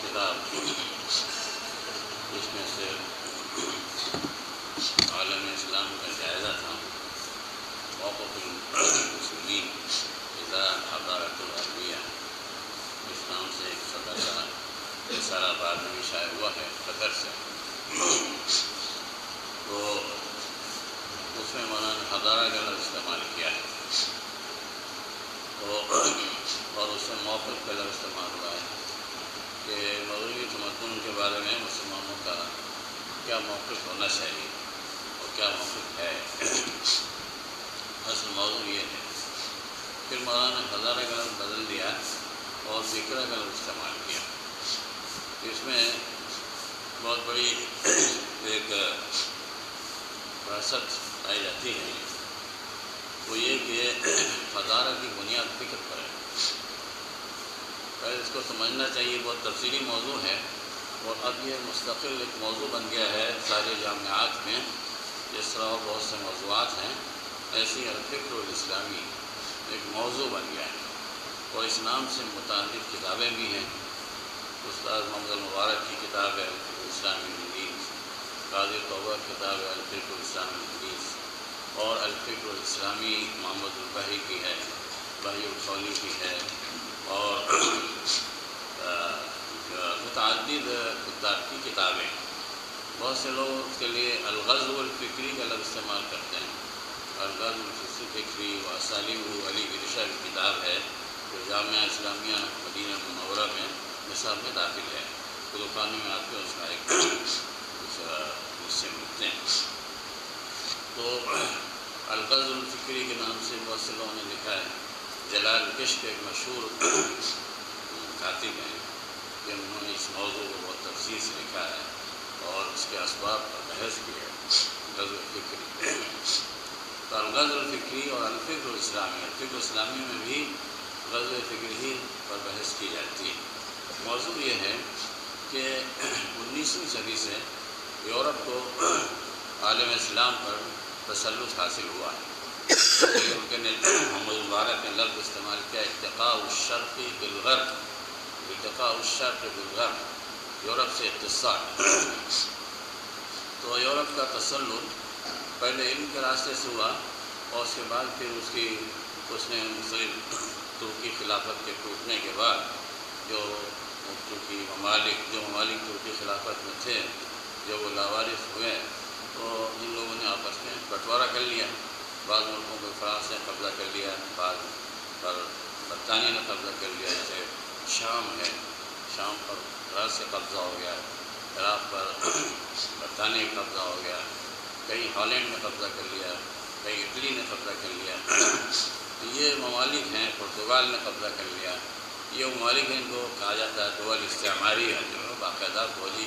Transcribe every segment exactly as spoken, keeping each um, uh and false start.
کتاب جس میں سے عالم اسلام کا جائزہ تھا، موقف المسلمین اذا حضارت العربیہ، اسلام سے ایک صدر کا رسالہ بعد میں شائع ہوا ہے قطر سے، تو اس میں مولانا حضارہ کا لفظ استعمال کیا ہے، تو اور اس میں موقف کا لفظ استعمال ہوا ہے کہ مغربی تمدن کے بارے میں مسلمانوں کا کیا موقف ہونا چاہیے اور کیا موقف ہے۔ اصل موضوع یہ ہے۔ پھر مولانا حضارہ کا لفظ بدل دیا اور فکرہ کا لفظ استعمال کیا۔ اس میں بہت بڑی ایک وراثت پائی جاتی ہے، وہ یہ کہ حضارہ کی بنیاد فکر پر ہے۔ پہلے اس کو سمجھنا چاہیے، بہت تفصیلی موضوع ہے، اور اب یہ مستقل ایک موضوع بن گیا ہے سارے جامعات میں، جس طرح اور بہت سے موضوعات ہیں، ایسی الفکر الاسلامی ایک موضوع بن گیا ہے، اور اس نام سے متعدد کتابیں بھی ہیں۔ استاد محمد المبارک کی کتاب ہے الفکر الاسلامی الحدیث، قاضی توبہ کتاب ہے الفکر الاسلامی الحدیث، اور الفکر الاسلامی محمد البحری کی ہے، بحری الخولی کی ہے، اور متعدد کتاب کی کتابیں۔ بہت سے لوگ اس کے لیے الغزو الفکری کا لفظ استعمال کرتے ہیں۔ الغزو الفکری و اسالیب علی گرشا کی کتاب ہے جو جامعہ اسلامیہ مدینہ منورہ میں نصاب میں داخل ہے، کتب میں آپ کے اس کا ایک حصے ملتے ہیں۔ تو الغزو الفکری کے نام سے بہت سے لوگوں نے لکھا ہے۔ جلال کشک ایک مشہور کاتب ہیں کہ انہوں نے اس موضوع کو بہت تفصیل سے لکھا ہے اور اس کے اسباب پر بحث کی ہے، غزو الفکری۔ تو الغزو الفکری اور الفکر الاسلامی، الفکر الاسلامی میں بھی غزو فکری پر بحث کی جاتی ہے۔ موضوع یہ ہے کہ انیسویں صدی سے یورپ کو عالم اسلام پر تسلط حاصل ہوا ہے۔ ان کے نے محمد المبارک نے لفظ استعمال کیا ارتقاء الشرق بالغرب، ارتقاء الشرق بالغرب، یورپ سے اتصال۔ تو یورپ کا تسلط پہلے علم کے راستے سے ہوا، اور اس کے بعد پھر اس کی اس نے مختلف ترکی خلافت کے ٹوٹنے کے بعد جو ترکی ممالک جو ممالک ترکی خلافت میں تھے، جو وہ لاوارث ہوئے، تو ان لوگوں نے آپس میں بٹوارہ کر لیا۔ بعض ملکوں پر فرانس نے قبضہ کر لیا، بعض پر برطانیہ نے قبضہ کر لیا، جیسے شام ہے، شام پر فرانس سے قبضہ ہو گیا، عراق پر برطانیہ کا قبضہ ہو گیا، کئی ہالینڈ نے قبضہ کر لیا، کئی اٹلی نے قبضہ کر لیا۔ یہ ممالک ہیں، پرتگال نے قبضہ کر لیا۔ یہ ممالک ہیں جو کہا جاتا ہے دول استعماری ہے، جو باقاعدہ فوجی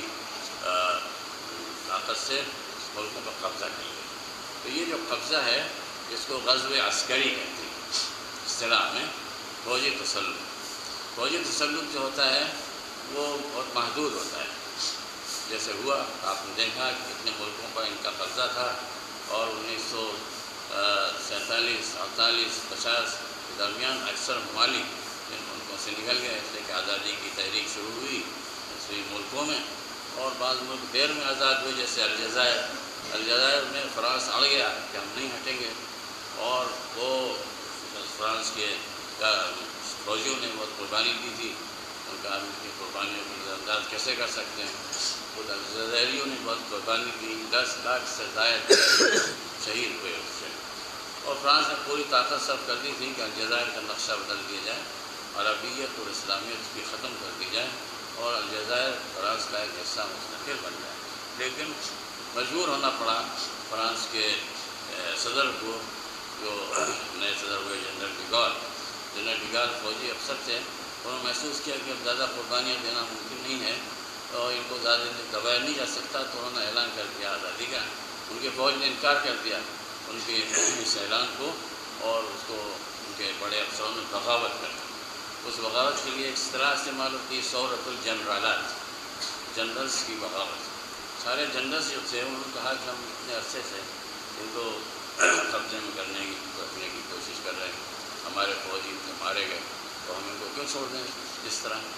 طاقت سے ملکوں پر قبضہ کر لیا۔ تو یہ جو قبضہ ہے اس کو غزو عسکری کہتے ہیں، اصطلاح میں فوجی تسلط۔ فوجی تسلط جو ہوتا ہے وہ بہت محدود ہوتا ہے، جیسے ہوا آپ نے دیکھا کہ کتنے ملکوں پر ان کا قبضہ تھا، اور انیس سو سینتالیس اڑتالیس پچاس کے درمیان اکثر ممالک ان ملکوں سے نکل گئے، اس لیے کہ آزادی کی تحریک شروع ہوئی دوسرے ملکوں میں، اور بعض ملک دیر میں آزاد ہوئے، جیسے الجزائر۔ الجزائر میں فرانس اڑ گیا کہ ہم نہیں ہٹیں گے، اور وہ فرانس کے فوجیوں نے بہت قربانی دی تھی، ان کا ان کی قربانیوں کو نظر انداز کیسے کر سکتے ہیں۔ خود الجزائریوں نے بہت قربانی دی، دس لاکھ سے زائد شہید ہوئے اس سے، اور فرانس نے پوری طاقت صرف کر دی تھی کہ الجزائر کا نقشہ بدل دیا جائے، عربیت اور اسلامیت کی ختم کر دی جائے، اور الجزائر فرانس کا ایک حصہ مستقل بن جائے۔ لیکن مجبور ہونا پڑا فرانس کے صدر کو، جو نئے صدر ہوئے جنرل ڈیگال۔ جنرل ڈیگال فوجی افسر تھے، انہوں نے محسوس کیا کہ اب زیادہ قربانیاں دینا ممکن نہیں ہے اور ان کو زیادہ دبایا نہیں جا سکتا، تو انہوں نے اعلان کر دیا آزادی کا۔ ان کے فوج نے انکار کر دیا ان کے اس اعلان کو، اور اس کو ان کے بڑے افسروں نے بغاوت کر دی۔ اس بغاوت کے لیے ایک اصطلاح استعمال ہوتی ہے ثورۃ الجنرالات، جنرلس کی بغاوت۔ سارے جنرلس جو تھے انہوں نے کہا کہ ہم اتنے عرصے سے ان کو قبضے میں کرنے کی رکھنے کی کوشش کر رہے ہیں، ہمارے فوجی ان سے مارے گئے، تو ہم ان کو کیوں چھوڑ دیں اس طرح؟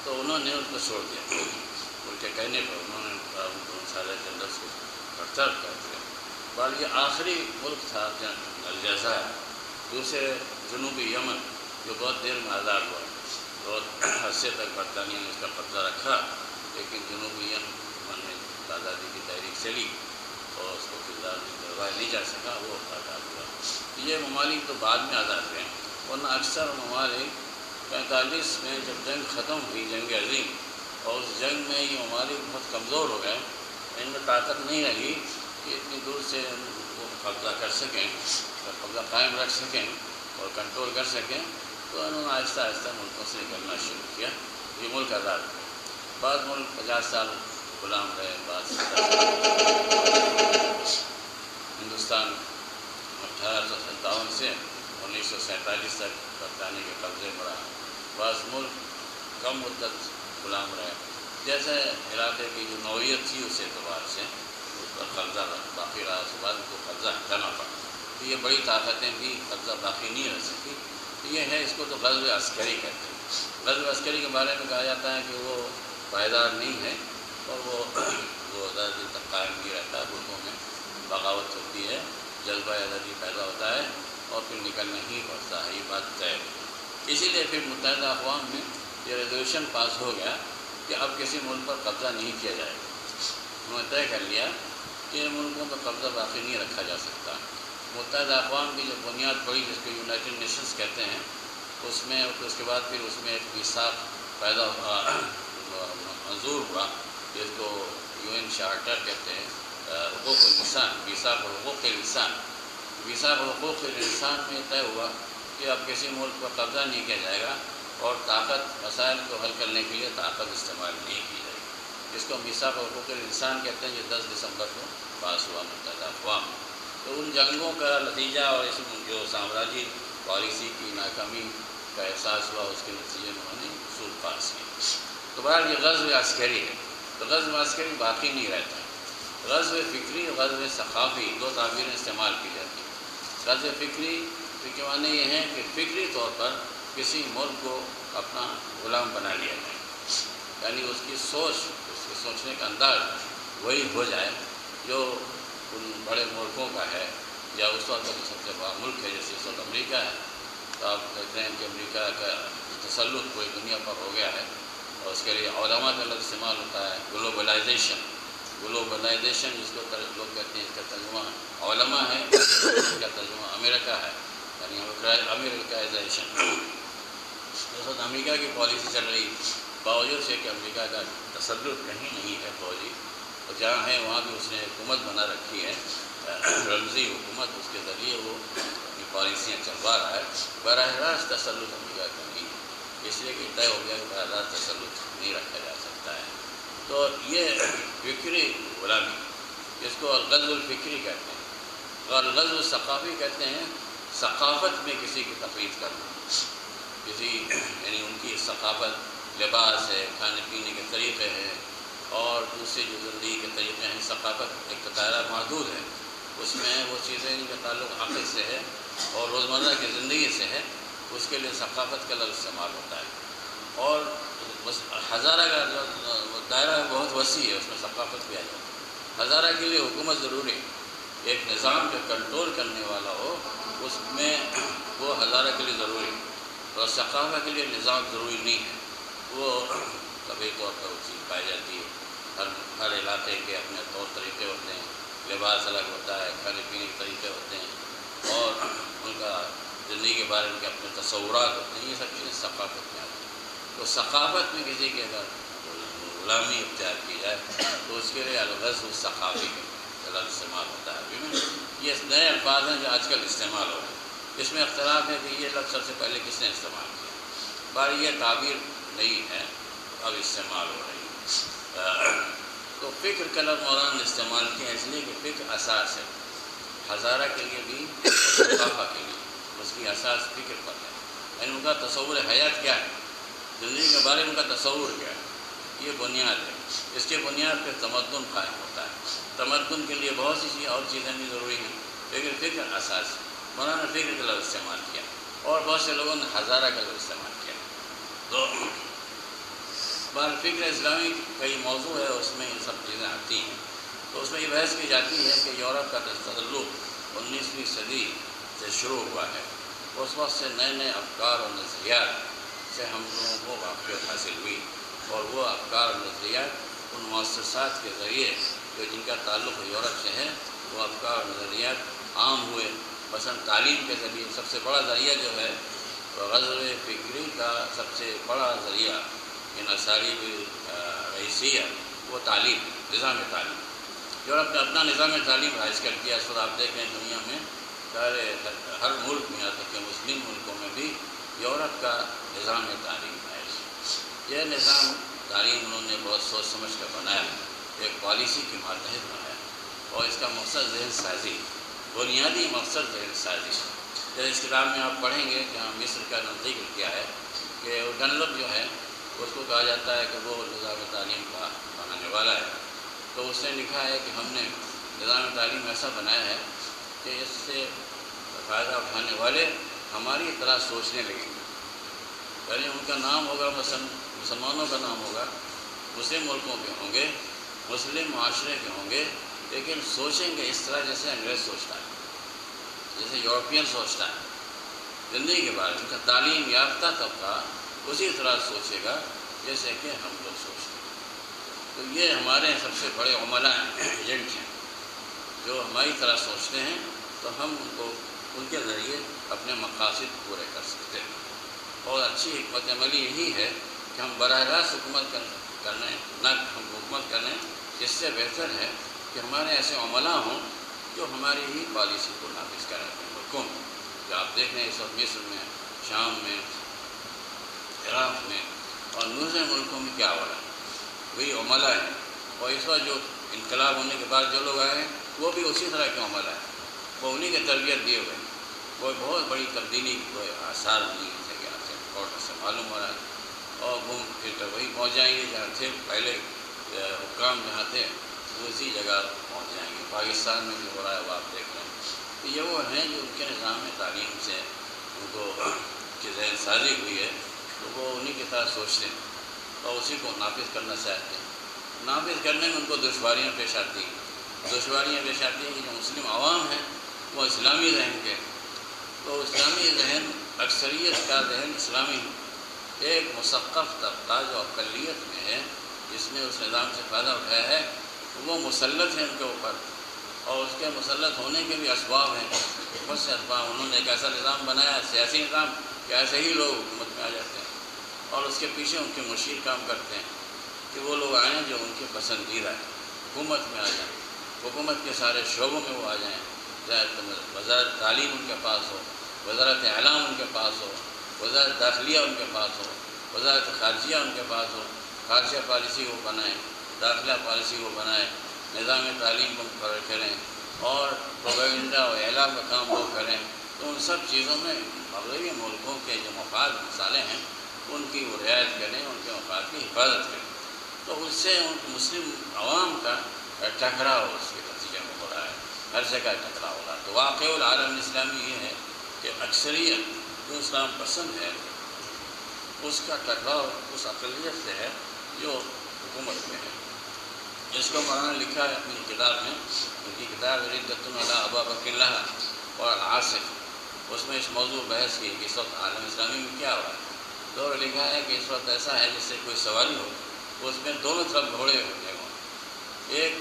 تو انہوں نے اس کو چھوڑ دیا، ان کے کہنے پر انہوں نے ان کو سارے جنرلس کو برطرف کر دیا۔ بال یہ آخری ملک تھا الجزائر، دوسرے جنوبی یمن جو بہت دیر میں آزاد ہوا، بہت عرصے تک برطانیہ نے اس کا قبضہ رکھا، لیکن جنوبی یمن میں آزادی کی تحریک چلی اور اس کو فضا میں کروایا نہیں جا سکا، وہ آزاد ہوا۔ یہ ممالک تو بعد میں آزاد ہوئے، ورنہ اکثر ممالک پینتالیس میں جب جنگ ختم ہوئی، جنگ عظیم، اور اس جنگ میں یہ ممالک بہت کمزور ہو گئے، ان میں طاقت نہیں رہی کہ اتنی دور سے وہ قبضہ کر سکیں، قبضہ قائم رکھ سکیں اور کنٹرول کر سکیں، تو انہوں نے آہستہ آہستہ ملکوں سے نکلنا شروع کیا۔ یہ ملک آزاد ہوئے، بعض ملک پچاس سال غلام رہے، بعض ہندوستان اٹھارہ سو ستاون سے انیس سو سینتالیس تک برطانیہ کے قبضے میں رہا، بعض ملک کم مدت غلام رہے، جیسے علاقے کی جو نوعیت تھی اس اعتبار سے اس پر قبضہ باقی رہا، اس کے بعد کو قبضہ ہٹانا پڑا، تو یہ بڑی طاقتیں بھی قبضہ باقی نہیں رہ سکی۔ تو یہ ہے، اس کو تو غزو عسکری کہتے ہیں۔ غزو عسکری کے بارے میں کہا جاتا ہے کہ وہ پائیدار نہیں ہے اور وہ وہ آزادی تک قائم نہیں رہتا، ملکوں میں بغاوت ہوتی ہے، جذبہ آزادی پیدا ہوتا ہے اور پھر نکلنا ہی پڑتا ہے، یہ بات طے ہے۔ اسی لیے پھر متحدہ اقوام میں یہ ریزولوشن پاس ہو گیا کہ اب کسی ملک پر قبضہ نہیں کیا جائے گا۔ انہوں نے طے کر لیا کہ ملکوں پر قبضہ باقی نہیں رکھا جا سکتا۔ متحدہ اقوام کی جو بنیاد پڑی، جس کو یونائٹڈ نیشنز کہتے ہیں، اس میں اس کے بعد پھر اس میں ایک میثاق پیدا ہوا، منظور ہوا، جس کو یو این چارٹر کہتے ہیں، حقوق الانسان، میثاق حقوق الانسان۔ میثاق حقوق الانسان میں طے ہوا کہ اب کسی ملک پر قبضہ نہیں کیا جائے گا اور طاقت مسائل کو حل کرنے کے لیے طاقت استعمال نہیں کی جائے گی۔ اس کو میثاق حقوق الانسان کہتے ہیں، یہ دس دسمبر کو پاس ہوا متحدہ اقوام۔ تو ان جنگوں کا نتیجہ اور اس جو سامراجی پالیسی کی ناکامی کا احساس ہوا، اس کے نتیجے میں انہوں نے اصول پاس کیے۔ تو بہرحال یہ غزو عسکری ہے، تو غزو عسکری باقی نہیں رہتا۔ غزو فکری اور غزو ثقافی دو تعبیریں استعمال کی جاتی ہیں۔ غزو فکری کے معنی یہ ہیں کہ فکری طور پر کسی ملک کو اپنا غلام بنا لیا جائے، یعنی اس کی سوچ، اس کے سوچنے کا انداز وہی ہو جائے جو ان بڑے ملکوں کا ہے، یا اس وقت جو سب سے بڑا ملک ہے، جیسے اس وقت امریکہ ہے، تو آپ دیکھتے ہیں کہ امریکہ کا تسلط پوری دنیا پر ہو گیا ہے، اور اس کے لیے علماء کا لفظ استعمال ہوتا ہے، گلوبلائزیشن۔ گلوبلائزیشن جس کو لوگ کہتے ہیں، اس کا ترجمہ علماء ہے، اس کا ترجمہ امریکہ ہے، یعنی امریکائزیشن۔ اس وقت امریکہ کی پالیسی چل رہی، باوجود سے کہ امریکہ کا تسلط کہیں نہیں ہے فوجی، اور جہاں ہے وہاں بھی اس نے حکومت بنا رکھی ہے، رمزی حکومت، اس کے ذریعے وہ اپنی پالیسیاں چلوا رہا ہے۔ براہ راست تسلط امریکہ کا نہیں ہے، اس لیے کہ طے ہو گیا کہ براہ راست تسلط نہیں رکھا جا سکتا ہے۔ تو یہ فکری غلامی، اس کو غزو الفکری کہتے ہیں، اور غزو ثقافی کہتے ہیں ثقافت میں کسی کی تقلید کرنا، کسی یعنی ان کی ثقافت، لباس ہے، کھانے پینے کے طریقے ہیں، اور دوسرے جو زندگی کے طریقے ہیں، ثقافت ایک دائرہ محدود ہے، اس میں وہ چیزیں ان کا تعلق عقل سے ہے اور روزمرہ کی زندگی سے ہے، اس کے لیے ثقافت کا لفظ استعمال ہوتا ہے۔ اور ہزارہ کا جو دائرہ بہت وسیع ہے، اس میں ثقافت بھی آ جاتی ہے۔ ہزارہ کے لیے حکومت ضروری ہے، ایک نظام جو کنٹرول کرنے والا ہو، اس میں وہ ہزارہ کے لیے ضروری ہے، اور ثقافت کے لیے نظام ضروری نہیں ہے، وہ طبعی طور پر وہ چیز پائی جاتی ہے۔ ہر ہر علاقے کے اپنے طور طریقے ہوتے ہیں، لباس الگ ہوتا ہے، کھانے پینے کے طریقے ہوتے ہیں، اور ان کا زندگی کے بارے میں کے اپنے تصورات ہوتے ہیں، یہ سب چیزیں ثقافت میں آتی ہیں۔ تو ثقافت میں کسی کے اگر غلامی اختیار کی جائے تو اس کے لیے الغزو ثقافی کا لفظ استعمال ہوتا ہے۔ یہ نئے الفاظ ہیں جو آج کل استعمال ہو رہے ہیں، اس میں اختلاف ہے کہ یہ لفظ سب سے پہلے کس نے استعمال کیا، بار یہ تعبیر نئی ہے، اب استعمال ہو رہی ہے۔ تو فکر کا لفظ مولانا نے استعمال کیا اس لیے کہ فکر اساس ہے، ہزارہ کے لیے بھی اور ثقافہ کے لیے اس کی اساس فکر پر ہے، یعنی ان کا تصور حیات کیا ہے، زندگی کے بارے میں ان کا تصور کیا ہے، یہ بنیاد ہے۔ اس کے بنیاد پہ تمدن قائم ہوتا ہے۔ تمدن کے لیے بہت سی اور چیزیں بھی ضروری ہیں، لیکن فکر اساس ہے۔ مولانا نے فکر کا لفظ استعمال کیا، اور بہت سے لوگوں نے ہزارہ کا لفظ استعمال کیا۔ تو بہر فکر اسلامی کئی موضوع ہے، اس میں یہ سب چیزیں آتی ہیں. تو اس میں یہ بحث کی جاتی ہے کہ یورپ کا تسلط انیسویں صدی سے شروع ہوا ہے. اس وقت سے نئے نئے افکار اور نظریات سے ہم لوگوں کو واقفیت حاصل ہوئی، اور وہ افکار اور نظریات ان مؤسسات کے ذریعے جو جن کا تعلق یورپ سے ہے وہ افکار اور نظریات عام ہوئے. مثلا تعلیم کے ذریعے سب سے بڑا ذریعہ جو ہے غزو فکری کا سب سے بڑا ذریعہ ان اسالیب رئیسیہ وہ تعلیم، نظام تعلیم. یورپ نے اپنا نظام تعلیم رائج کر دیا. اس وقت آپ دیکھ رہے ہیں دنیا میں سارے ہر ملک میں، یہاں تک کہ مسلم ملکوں میں بھی یورپ کا نظام تعلیم ہے. یہ نظام تعلیم انہوں نے بہت سوچ سمجھ کر بنایا، ایک پالیسی کے ماتحت بنایا، اور اس کا مقصد ذہن سازی، بنیادی مقصد ذہن سازی. جیسے اس کتاب میں آپ پڑھیں گے کہ ہم مصر کا ذکر کیا ہے کہ ڈنلپ جو ہے اس کو کہا جاتا ہے کہ وہ نظام تعلیم کا بنانے والا ہے. تو اس نے لکھا ہے کہ ہم نے نظام تعلیم ایسا بنایا ہے کہ اس سے فائدہ اٹھانے والے ہماری طرح سوچنے لگیں گے. یعنی ان کا نام ہوگا، مثلا مسلمانوں کا نام ہوگا، مسلم ملکوں کے ہوں گے، مسلم معاشرے کے ہوں گے، لیکن سوچیں گے اس طرح جیسے انگریز سوچتا ہے، جیسے یورپین سوچتا ہے. زندگی کے بارے میں ان کا تعلیم یافتہ طبقہ اسی طرح سوچے گا جیسے کہ ہم لوگ سوچتے ہیں. تو یہ ہمارے سب سے بڑے عملاء ہیں، ایجنٹ ہیں، جو ہماری طرح سوچتے ہیں، تو ہم ان کو ان کے ذریعے اپنے مقاصد پورے کر سکتے ہیں. اور اچھی حکمت عملی یہی ہے کہ ہم براہ راست حکومت کرنے نہ ہم حکومت کریں. اس سے بہتر ہے کہ ہمارے ایسے عملاء ہوں جو ہماری ہی پالیسی کو نافذ کریں اپنے ملکوں میں. جو آپ دیکھ رہے ہیں اس وقت مصر میں، شام میں، عراق میں اور دوسرے ملکوں میں کیا ہو رہا ہے، وہی عملاء ہیں. اور اس وقت جو انقلاب ہونے کے بعد جو لوگ آئے ہیں وہ بھی اسی طرح کے عملاء ہیں، وہ انہیں کے تربیت دیے ہوئے ہیں. وہ بہت بڑی تبدیلی کوئی آثار نہیں تھے کہ آپ سے اور سے معلوم ہو رہا ہے. اور گھوم پھر کر وہی پہنچ جائیں گے جہاں تھے پہلے حکام جہاں تھے اسی جگہ پہنچ جائیں گے. پاکستان میں جو ہو رہا ہے وہ آپ دیکھ رہے ہیں. تو یہ وہ ہیں جو ان کے نظام تعلیم سے ان کو کی ذہن سازی ہوئی ہے، تو وہ انہیں کے ساتھ سوچتے ہیں اور اسی کو نافذ کرنا چاہتے ہیں. نافذ کرنے میں ان کو دشواریاں پیش آتی ہیں. دشواریاں پیش آتی ہیں کہ جو مسلم عوام ہیں وہ اسلامی ذہن کے، تو اسلامی ذہن اکثریت کا ذہن اسلامی ہے. ایک مثقف طبقہ جو اقلیت میں ہے جس نے اس نظام سے فائدہ اٹھایا ہے وہ مسلط ہے ان کے اوپر، اور اس کے مسلط ہونے کے بھی اسباب ہیں. بہت سے اسباب. انہوں نے ایک ایسا نظام بنایا، سیاسی نظام، کہ ایسے ہی لوگ حکومت میں آ جاتے ہیں اور اس کے پیچھے ان کے مشیر کام کرتے ہیں کہ وہ لوگ آئیں جو ان کے پسندیدہ ہیں، حکومت میں آ جائیں، حکومت کے سارے شعبوں میں وہ آ جائیں. وزارت تعلیم ان کے پاس ہو، وزارت اعلام ان کے پاس ہو، وزارت داخلیہ ان کے پاس ہو، وزارت خارجیہ ان کے پاس ہو، خارجہ پالیسی وہ بنائیں، داخلہ پالیسی وہ بنائیں، نظام تعلیم کو مقرر کریں، اور پروپیگنڈا اور اعلام کا کام وہ کریں. تو ان سب چیزوں میں مغربی ملکوں کے جو مفاد مسالے ہیں ان کی وہ رعایت کریں، ان کے مفاد کی حفاظت کریں. تو اس سے ان مسلم عوام کا ٹکراؤ اس کے نتیجے میں ہو رہا ہے، ہر جگہ ٹکراؤ ہو رہا ہے. تو واقع العالم اسلامی یہ ہے کہ اکثریت جو اسلام پسند ہے اس کا ٹکراؤ اس اقلیت سے ہے جو حکومت میں ہے. اس کو مولانا نے لکھا ہے اپنی کتاب میں، ان کی کتاب ردۃ علی ابا بکر اللہ اور عاصف. اس میں اس موضوع بحث کی کہ اس وقت عالم اسلامی میں کیا ہو رہا ہے. تو لکھا ہے کہ اس وقت ایسا ہے جس سے کوئی سواری ہو، اس میں دونوں طرف گھوڑے ہوتے ہیں. ایک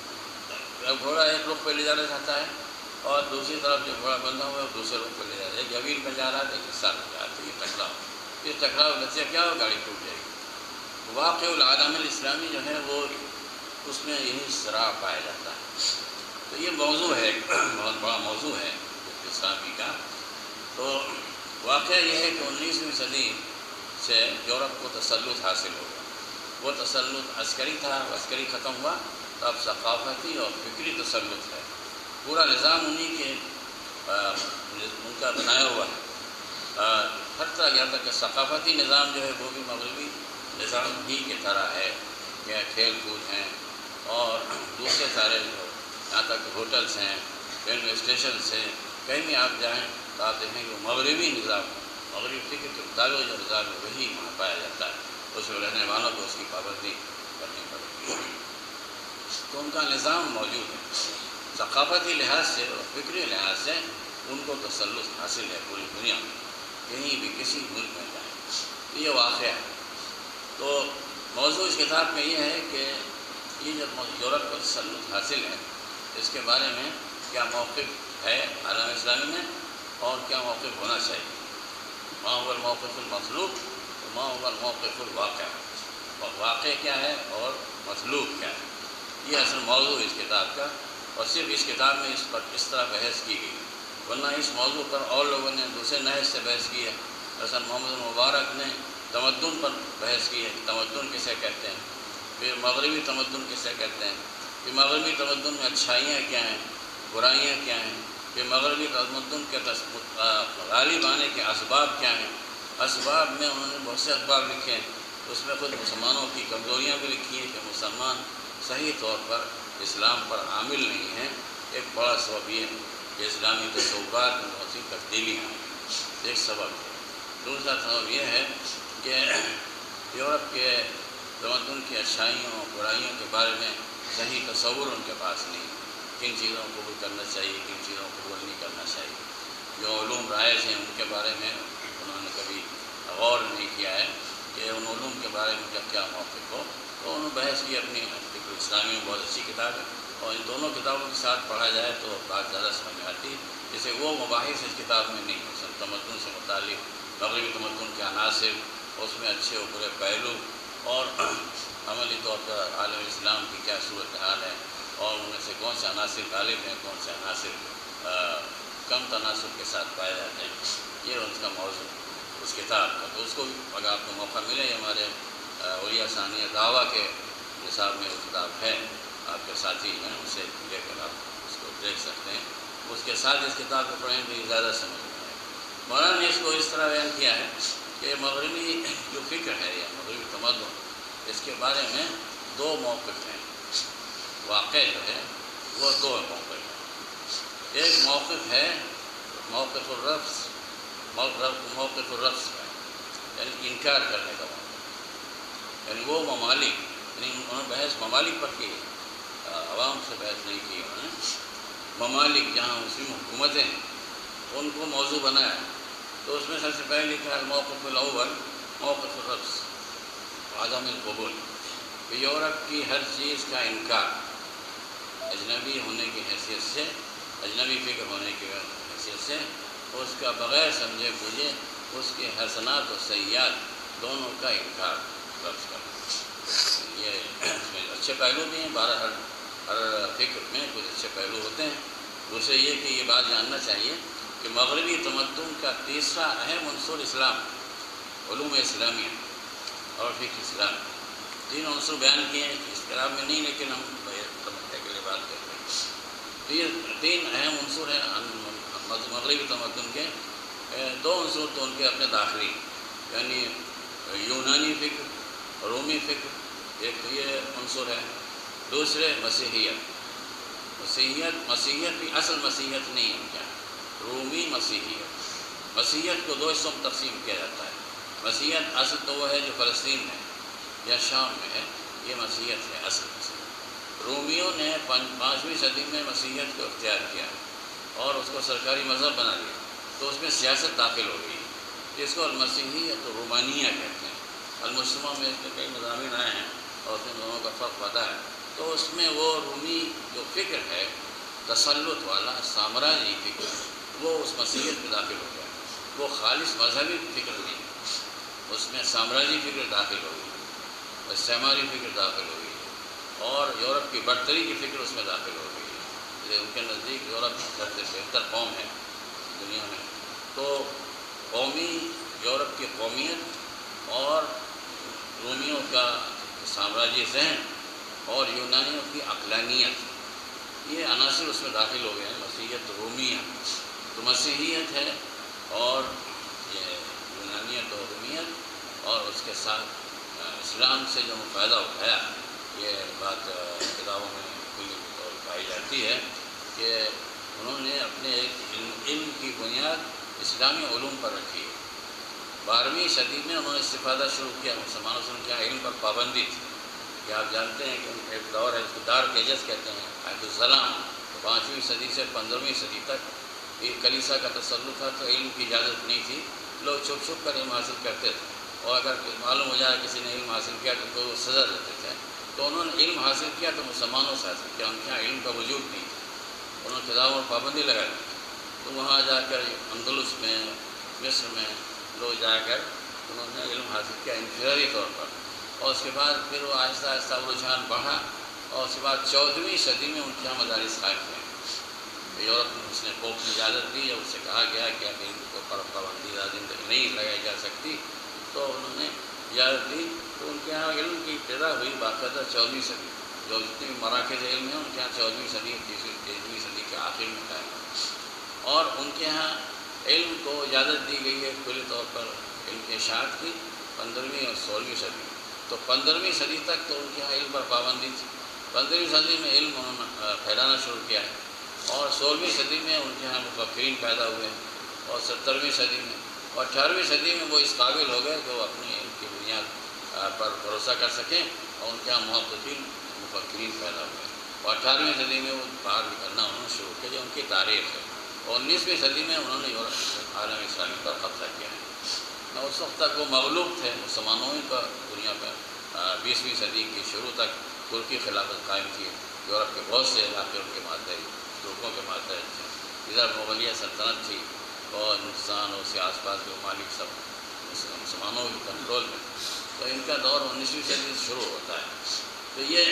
گھوڑا ایک رخ پہ لے جانا چاہتا ہے اور دوسری طرف جو گھوڑا بندھا ہوا ہے وہ دوسرے رخ پہ لے جاتا ہے. ایک جبیل پہ جا رہا ہے ایک حصہ پہ جا رہا ہے. یہ ٹکراؤ، یہ ٹکراؤ نتیجہ کیا ہو، گاڑی ٹوٹ جائے گی. واقع العالم الاسلامی جو ہے وہ اس میں یہی صراع پایا جاتا ہے. تو یہ موضوع ہے، بہت بڑا موضوع ہے اسلامی کا. تو واقعہ یہ ہے کہ انیسویں صدی سے یورپ کو تسلط حاصل ہو گیا. وہ تسلط عسکری تھا، عسکری ختم ہوا، تو اب ثقافتی اور فکری تسلط ہے. پورا نظام انہی کے ان کا بنایا ہوا ہے. حتیٰ یہاں تک کہ ثقافتی نظام جو ہے وہ بھی مغربی نظام ہی کی طرح ہے، کہ کھیل کود ہیں اور دوسرے سارے جو یہاں تک ہوٹلس ہیں، ریلوے اسٹیشنس ہیں، کہیں بھی آپ جائیں تو آپ دیکھیں کہ مغربی نظام، مغربی فکر کے مطابق جو نظام ہے وہی وہاں پایا جاتا ہے. اس میں رہنے والوں کو اس کی پابندی کرنی پڑے گی۔ تو ان کا نظام موجود ہے، ثقافتی لحاظ سے اور فکری لحاظ سے ان کو تسلط حاصل ہے پوری دنیا میں، کہیں بھی کسی ملک میں جائیں، یہ واقعہ ہے۔ تو موضوع اس کتاب میں یہ ہے کہ یہ جب یورپ کو تسلط حاصل ہے، اس کے بارے میں کیا موقف ہے عالم اسلامی میں اور کیا موقف ہونا چاہیے، ما هو الموقف المطلوب وما هو الموقف الواقع، واقع کیا ہے اور مطلوب کیا ہے، یہ اصل موضوع اس کتاب کا، اور صرف اس کتاب میں اس پر اس طرح بحث کی گئی، ورنہ اس موضوع پر اور لوگوں نے دوسرے نحو سے بحث کی ہے۔ حسن محمد مبارک نے تمدن پر بحث کی ہے، تمدن کسے کہتے ہیں، پھر مغربی تمدن کسے کہتے ہیں، پھر مغربی تمدن میں اچھائیاں کیا ہیں، برائیاں کیا ہیں، پھر مغربی تمدن کے غالب آنے کے اسباب کیا ہیں۔ اسباب میں انہوں نے بہت سے اسباب لکھے ہیں، اس میں خود مسلمانوں کی کمزوریاں بھی لکھی ہیں کہ مسلمان صحیح طور پر اسلام پر عامل نہیں ہیں۔ ایک بڑا سبب یہ ہے کہ اسلامی تصورات میں بہت سی تبدیلیاں ہیں، ایک سبب ہے۔ دوسرا سبب یہ ہے کہ یورپ کے تمدن کی اچھائیوں برائیوں کے بارے میں صحیح تصور ان کے پاس نہیں، کن چیزوں کو قبول کرنا چاہیے، کن چیزوں کو قبول نہیں کرنا چاہیے۔ جو علوم رائج ہیں ان کے بارے میں انہوں نے کبھی غور نہیں کیا ہے کہ ان علوم کے بارے میں کیا کیا موقف ہو، تو انہوں نے بحث کی اپنی فکر اسلامی میں، بہت اچھی کتاب ہے، اور ان دونوں کتابوں کے ساتھ پڑھا جائے تو بات زیادہ سمجھ میں آتی ہے۔ جیسے وہ مباحث اس کتاب میں نہیں ہے، تمدن سے متعلق مغربی تمدن کے عناصر، اس میں اچھے و برے پہلو، اور عملی طور پر عالم اسلام کی کیا صورتحال ہے، اور ان میں سے کون سے عناصر غالب ہیں، کون سے عناصر کم تناسب کے ساتھ پائے جاتے ہیں، یہ اس کا موضوع اس کتاب کا۔ تو اس کو اگر آپ کو موقع ملے، ہمارے اولیاء ثانیہ دعویٰ کے حساب میں وہ کتاب ہے، آپ کے ساتھی ہیں اسے لے کر آپ اس کو دیکھ سکتے ہیں، اس کے ساتھ اس کتاب کو پڑھیں تو یہ زیادہ سمجھ میں آئے۔ مولانا نے اس کو اس طرح بیان کیا ہے کہ مغربی جو فکر ہے یا مغربی تمدن، اس کے بارے میں دو موقف ہیں، واقع جو ہے وہ دو موقف ہیں۔ ایک موقف ہے موقف الرفض، موقف الرفض کا، یعنی انکار کرنے کا موقف، یعنی وہ ممالک، یعنی انہوں نے بحث ممالک پر کی، عوام سے بحث نہیں کی انہوں نے، ممالک جہاں مسلم حکومتیں ہیں ان کو موضوع بنایا، تو اس میں سب سے پہلے لکھا ہے الموقف الاول موقف الرفض عدم القبول، کہ یورپ کی ہر چیز کا انکار، اجنبی ہونے کی حیثیت سے، اجنبی فکر ہونے کی حیثیت سے، اس کا بغیر سمجھے بوجھے اس کے حسنات و سیئات دونوں کا انکار لفظ کرنا۔ یہ اس میں اچھے پہلو بھی ہیں، بارہ ہر ہر فکر میں کچھ اچھے پہلو ہوتے ہیں۔ دوسرے یہ کہ یہ بات جاننا چاہیے کہ مغربی تمدن کا تیسرا اہم عنصر اسلام، علوم اسلامیہ اور فقہ اسلام، تین عنصر بیان کیے ہیں، اس کتاب میں نہیں لیکن ہم سمجھنے کے لیے بات کرتے ہیں۔ تین اہم عنصر ہیں مغربی تمدن کے، دو عنصر تو ان کے اپنے داخلی، یعنی یونانی فکر، رومی فکر، ایک تو یہ عنصر ہے، دوسرے مسیحیت۔ مسیحیت مسیحیت بھی اصل مسیحیت نہیں ہے کیا، رومی مسیحیت۔ مسیحیت کو دو حصوں میں تقسیم کیا جاتا ہے۔ مسیحیت اصل تو وہ ہے جو فلسطین میں یا شام میں ہے، یہ مسیحیت ہے اصل مسیحیت۔ رومیوں نے پانچویں صدی میں مسیحیت کو اختیار کیا اور اس کو سرکاری مذہب بنا دیا، تو اس میں سیاست داخل ہو گئی، جس کو المسیحیت رومانیہ کہتے ہیں۔ المجتمع میں اس کے کئی مضامین آئے ہیں اور اس میں دونوں کا فرق پتہ ہے۔ تو اس میں وہ رومی جو فکر ہے تسلط والا سامراجی فکر، وہ اس مسیحیت میں داخل ہو گیا، وہ خالص مذہبی فکر نہیں، اس میں سامراجی فکر داخل ہو گئی، استعماری فکر داخل ہو گئی، اور یورپ کی برتری کی فکر اس میں داخل ہو گئی۔ ان کے نزدیک یورپ سب سے بہتر قوم ہے دنیا میں، تو قومی یورپ کی قومیت اور رومیوں کا سامراجی ذہن اور یونانیوں کی عقلانیت، یہ عناصر اس میں داخل ہو گئے ہیں۔ مسیحیت رومیہ تو مسیحیت ہے، اور یہ یونانیت اور رومیت، اور اس کے ساتھ اسلام سے جو فائدہ اٹھایا، یہ بات کتابوں میں کلی طور پائی جاتی ہے کہ انہوں نے اپنے ایک علم کی بنیاد اسلامی علوم پر رکھی ہے، بارہویں صدی میں انہوں نے استفادہ شروع کیا، مسلمانوں سے ان کے یہاں علم پر پابندی تھی کہ آپ جانتے ہیں کہ ایک دور ہے اس کو دار کیجس کہتے ہیں عبد السلام، پانچویں صدی سے پندرہویں صدی تک یہ کلیسا کا تسلط تھا، تو علم کی اجازت نہیں تھی، لوگ چھپ چھپ کر علم حاصل کرتے تھے، اور اگر معلوم ہو جائے کسی نے علم حاصل کیا تو ان کو سزا دیتے تھے۔ تو انہوں نے علم حاصل کیا تو مسلمانوں سے حاصل کیا، ان کے یہاں علم کا وجود نہیں تھا، انہوں نے کتابوں پر پابندی لگا دی، تو وہاں جا کر اندلس میں مصر میں لوگ جا کر انہوں نے علم حاصل کیا انفرادی طور پر، اور اس کے بعد پھر وہ آہستہ آہستہ رجحان بڑھا، اور اس کے بعد چودہویں صدی میں ان کے یہاں مدارس قائم ہوئے۔ یورپ میں اس نے پوپ نے اجازت دی، جب اس سے کہا گیا کہ اب علم کو پر پابندی زندگی نہیں لگائی جا سکتی، تو انہوں نے اجازت دی، تو ان کے یہاں علم کی ابتدا ہوئی باقاعدہ چودہویں صدی، جو جتنے بھی مراکز علم ہیں ان کے یہاں چودہویں صدی تیسری تیسویں صدی کے آخر میں قائم ہوئی، اور ان کے یہاں علم کو اجازت دی گئی ہے کھلے طور پر علم کی اشاعت کی پندرہویں اور سولہویں صدی میں۔ تو پندرہویں صدی تک تو ان کے یہاں علم پر پابندی تھی، پندرہویں صدی میں علم انہوں نے پھیلانا شروع کیا ہے، اور سولہویں صدی میں ان کے یہاں مفکرین پیدا ہوئے، اور سترویں صدی میں اور اٹھارہویں صدی میں وہ اس قابل ہو گئے کہ وہ اپنی علم کی بنیاد پر بھروسہ کر سکیں، اور ان کے یہاں محققین مفکرین پیدا ہوئے، اور اٹھارہویں صدی میں وہ باہر نکلنا انہوں نے شروع کیا، جو ان کی تاریخ ہے، اور انیسویں صدی میں انہوں نے یورپ عالم اسلامی پر قبضہ کیا ہے۔ اس وقت تک وہ مغلوب تھے، مسلمانوں ہی پر دنیا پر بیسویں صدی کی شروع تک ترکی خلافت قائم تھی، یورپ کے بہت سے علاقے ان کے ماتحت ترکوں کے ماتحت تھے، ادھر مغلیہ سلطنت تھی، اور ہندوستان اور اس کے آس پاس کے ممالک سب مسلمانوں کے کنٹرول میں، تو ان کا دور انیسویں صدی سے شروع ہوتا ہے۔ تو یہ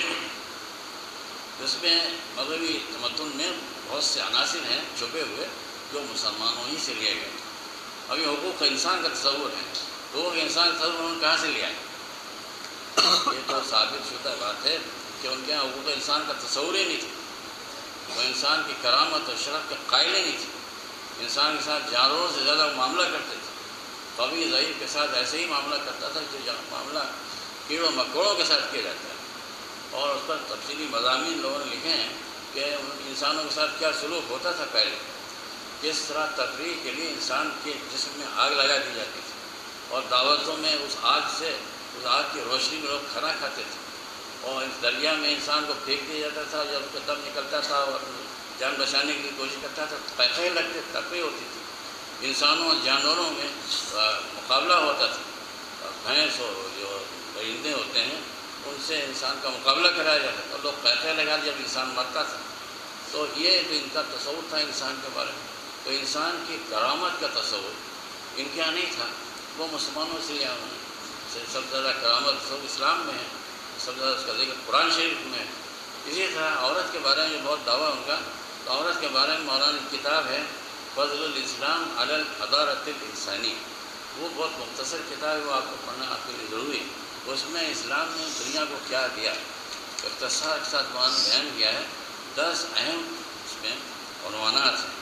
اس میں مغربی تمدن میں بہت سے عناصر ہیں چھپے ہوئے جو مسلمانوں ہی سے لیے گئے۔ ابھی حقوق انسان کا تصور ہے، حقوق انسان کا تصور انہوں نے کہاں سے لیا ہے؟ یہ تو ثابت شدہ بات ہے کہ ان کے یہاں حقوق انسان کا تصور ہی نہیں تھا، وہ انسان کی کرامت اور شرف کے قائل ہی نہیں تھے، انسان کے ساتھ جانوروں سے زیادہ معاملہ کرتے تھے، قوی ضعیف کے ساتھ ایسے ہی معاملہ کرتا تھا جو معاملہ کیڑوں مکوڑوں کے ساتھ کیا جاتا ہے، اور اس پر تفصیلی مضامین لوگوں نے لکھے ہیں کہ انسانوں کے ساتھ کیا سلوک ہوتا تھا پہلے، کس طرح تفریح کے لیے انسان کے جسم میں آگ لگا دی جاتی تھی، اور دعوتوں میں اس آگ سے اس آگ کی روشنی میں لوگ کھانا کھاتے تھے، اور اس دریا میں انسان کو پھینک دیا جاتا تھا، جب اس کا دم نکلتا تھا اور جان بچانے کی لیے کوشش کرتا تھا، قہقہے لگتے تفریح ہوتی تھی، انسانوں اور جانوروں میں مقابلہ ہوتا تھا، بھینس اور جو پرندے ہوتے ہیں ان سے انسان کا مقابلہ کرایا جاتا تھا، لوگ قہقہے لگا جب انسان مرتا تھا، تو یہ جو ان کا تصور تھا انسان کے بارے میں، تو انسان کی کرامت کا تصور ان کے یہاں نہیں تھا، وہ مسلمانوں سے لیا انہوں نے، سب سے زیادہ کرامت سب اسلام میں ہے، سب سے زیادہ اس کا ذکر قرآن شریف میں ہے۔ اسی طرح عورت کے بارے میں جو بہت دعویٰ ان کا، تو عورت کے بارے میں مولانا کی کتاب ہے فضل الاسلام علی الحضارۃ الانسانی، وہ بہت مختصر کتاب ہے، وہ آپ کو پڑھنا آپ کے لیے ضروری ہے، اس میں اسلام نے دنیا کو کیا دیا اختصار کے ساتھ مولانا نے بیان کیا ہے، دس اہم اس میں عنوانات ہیں،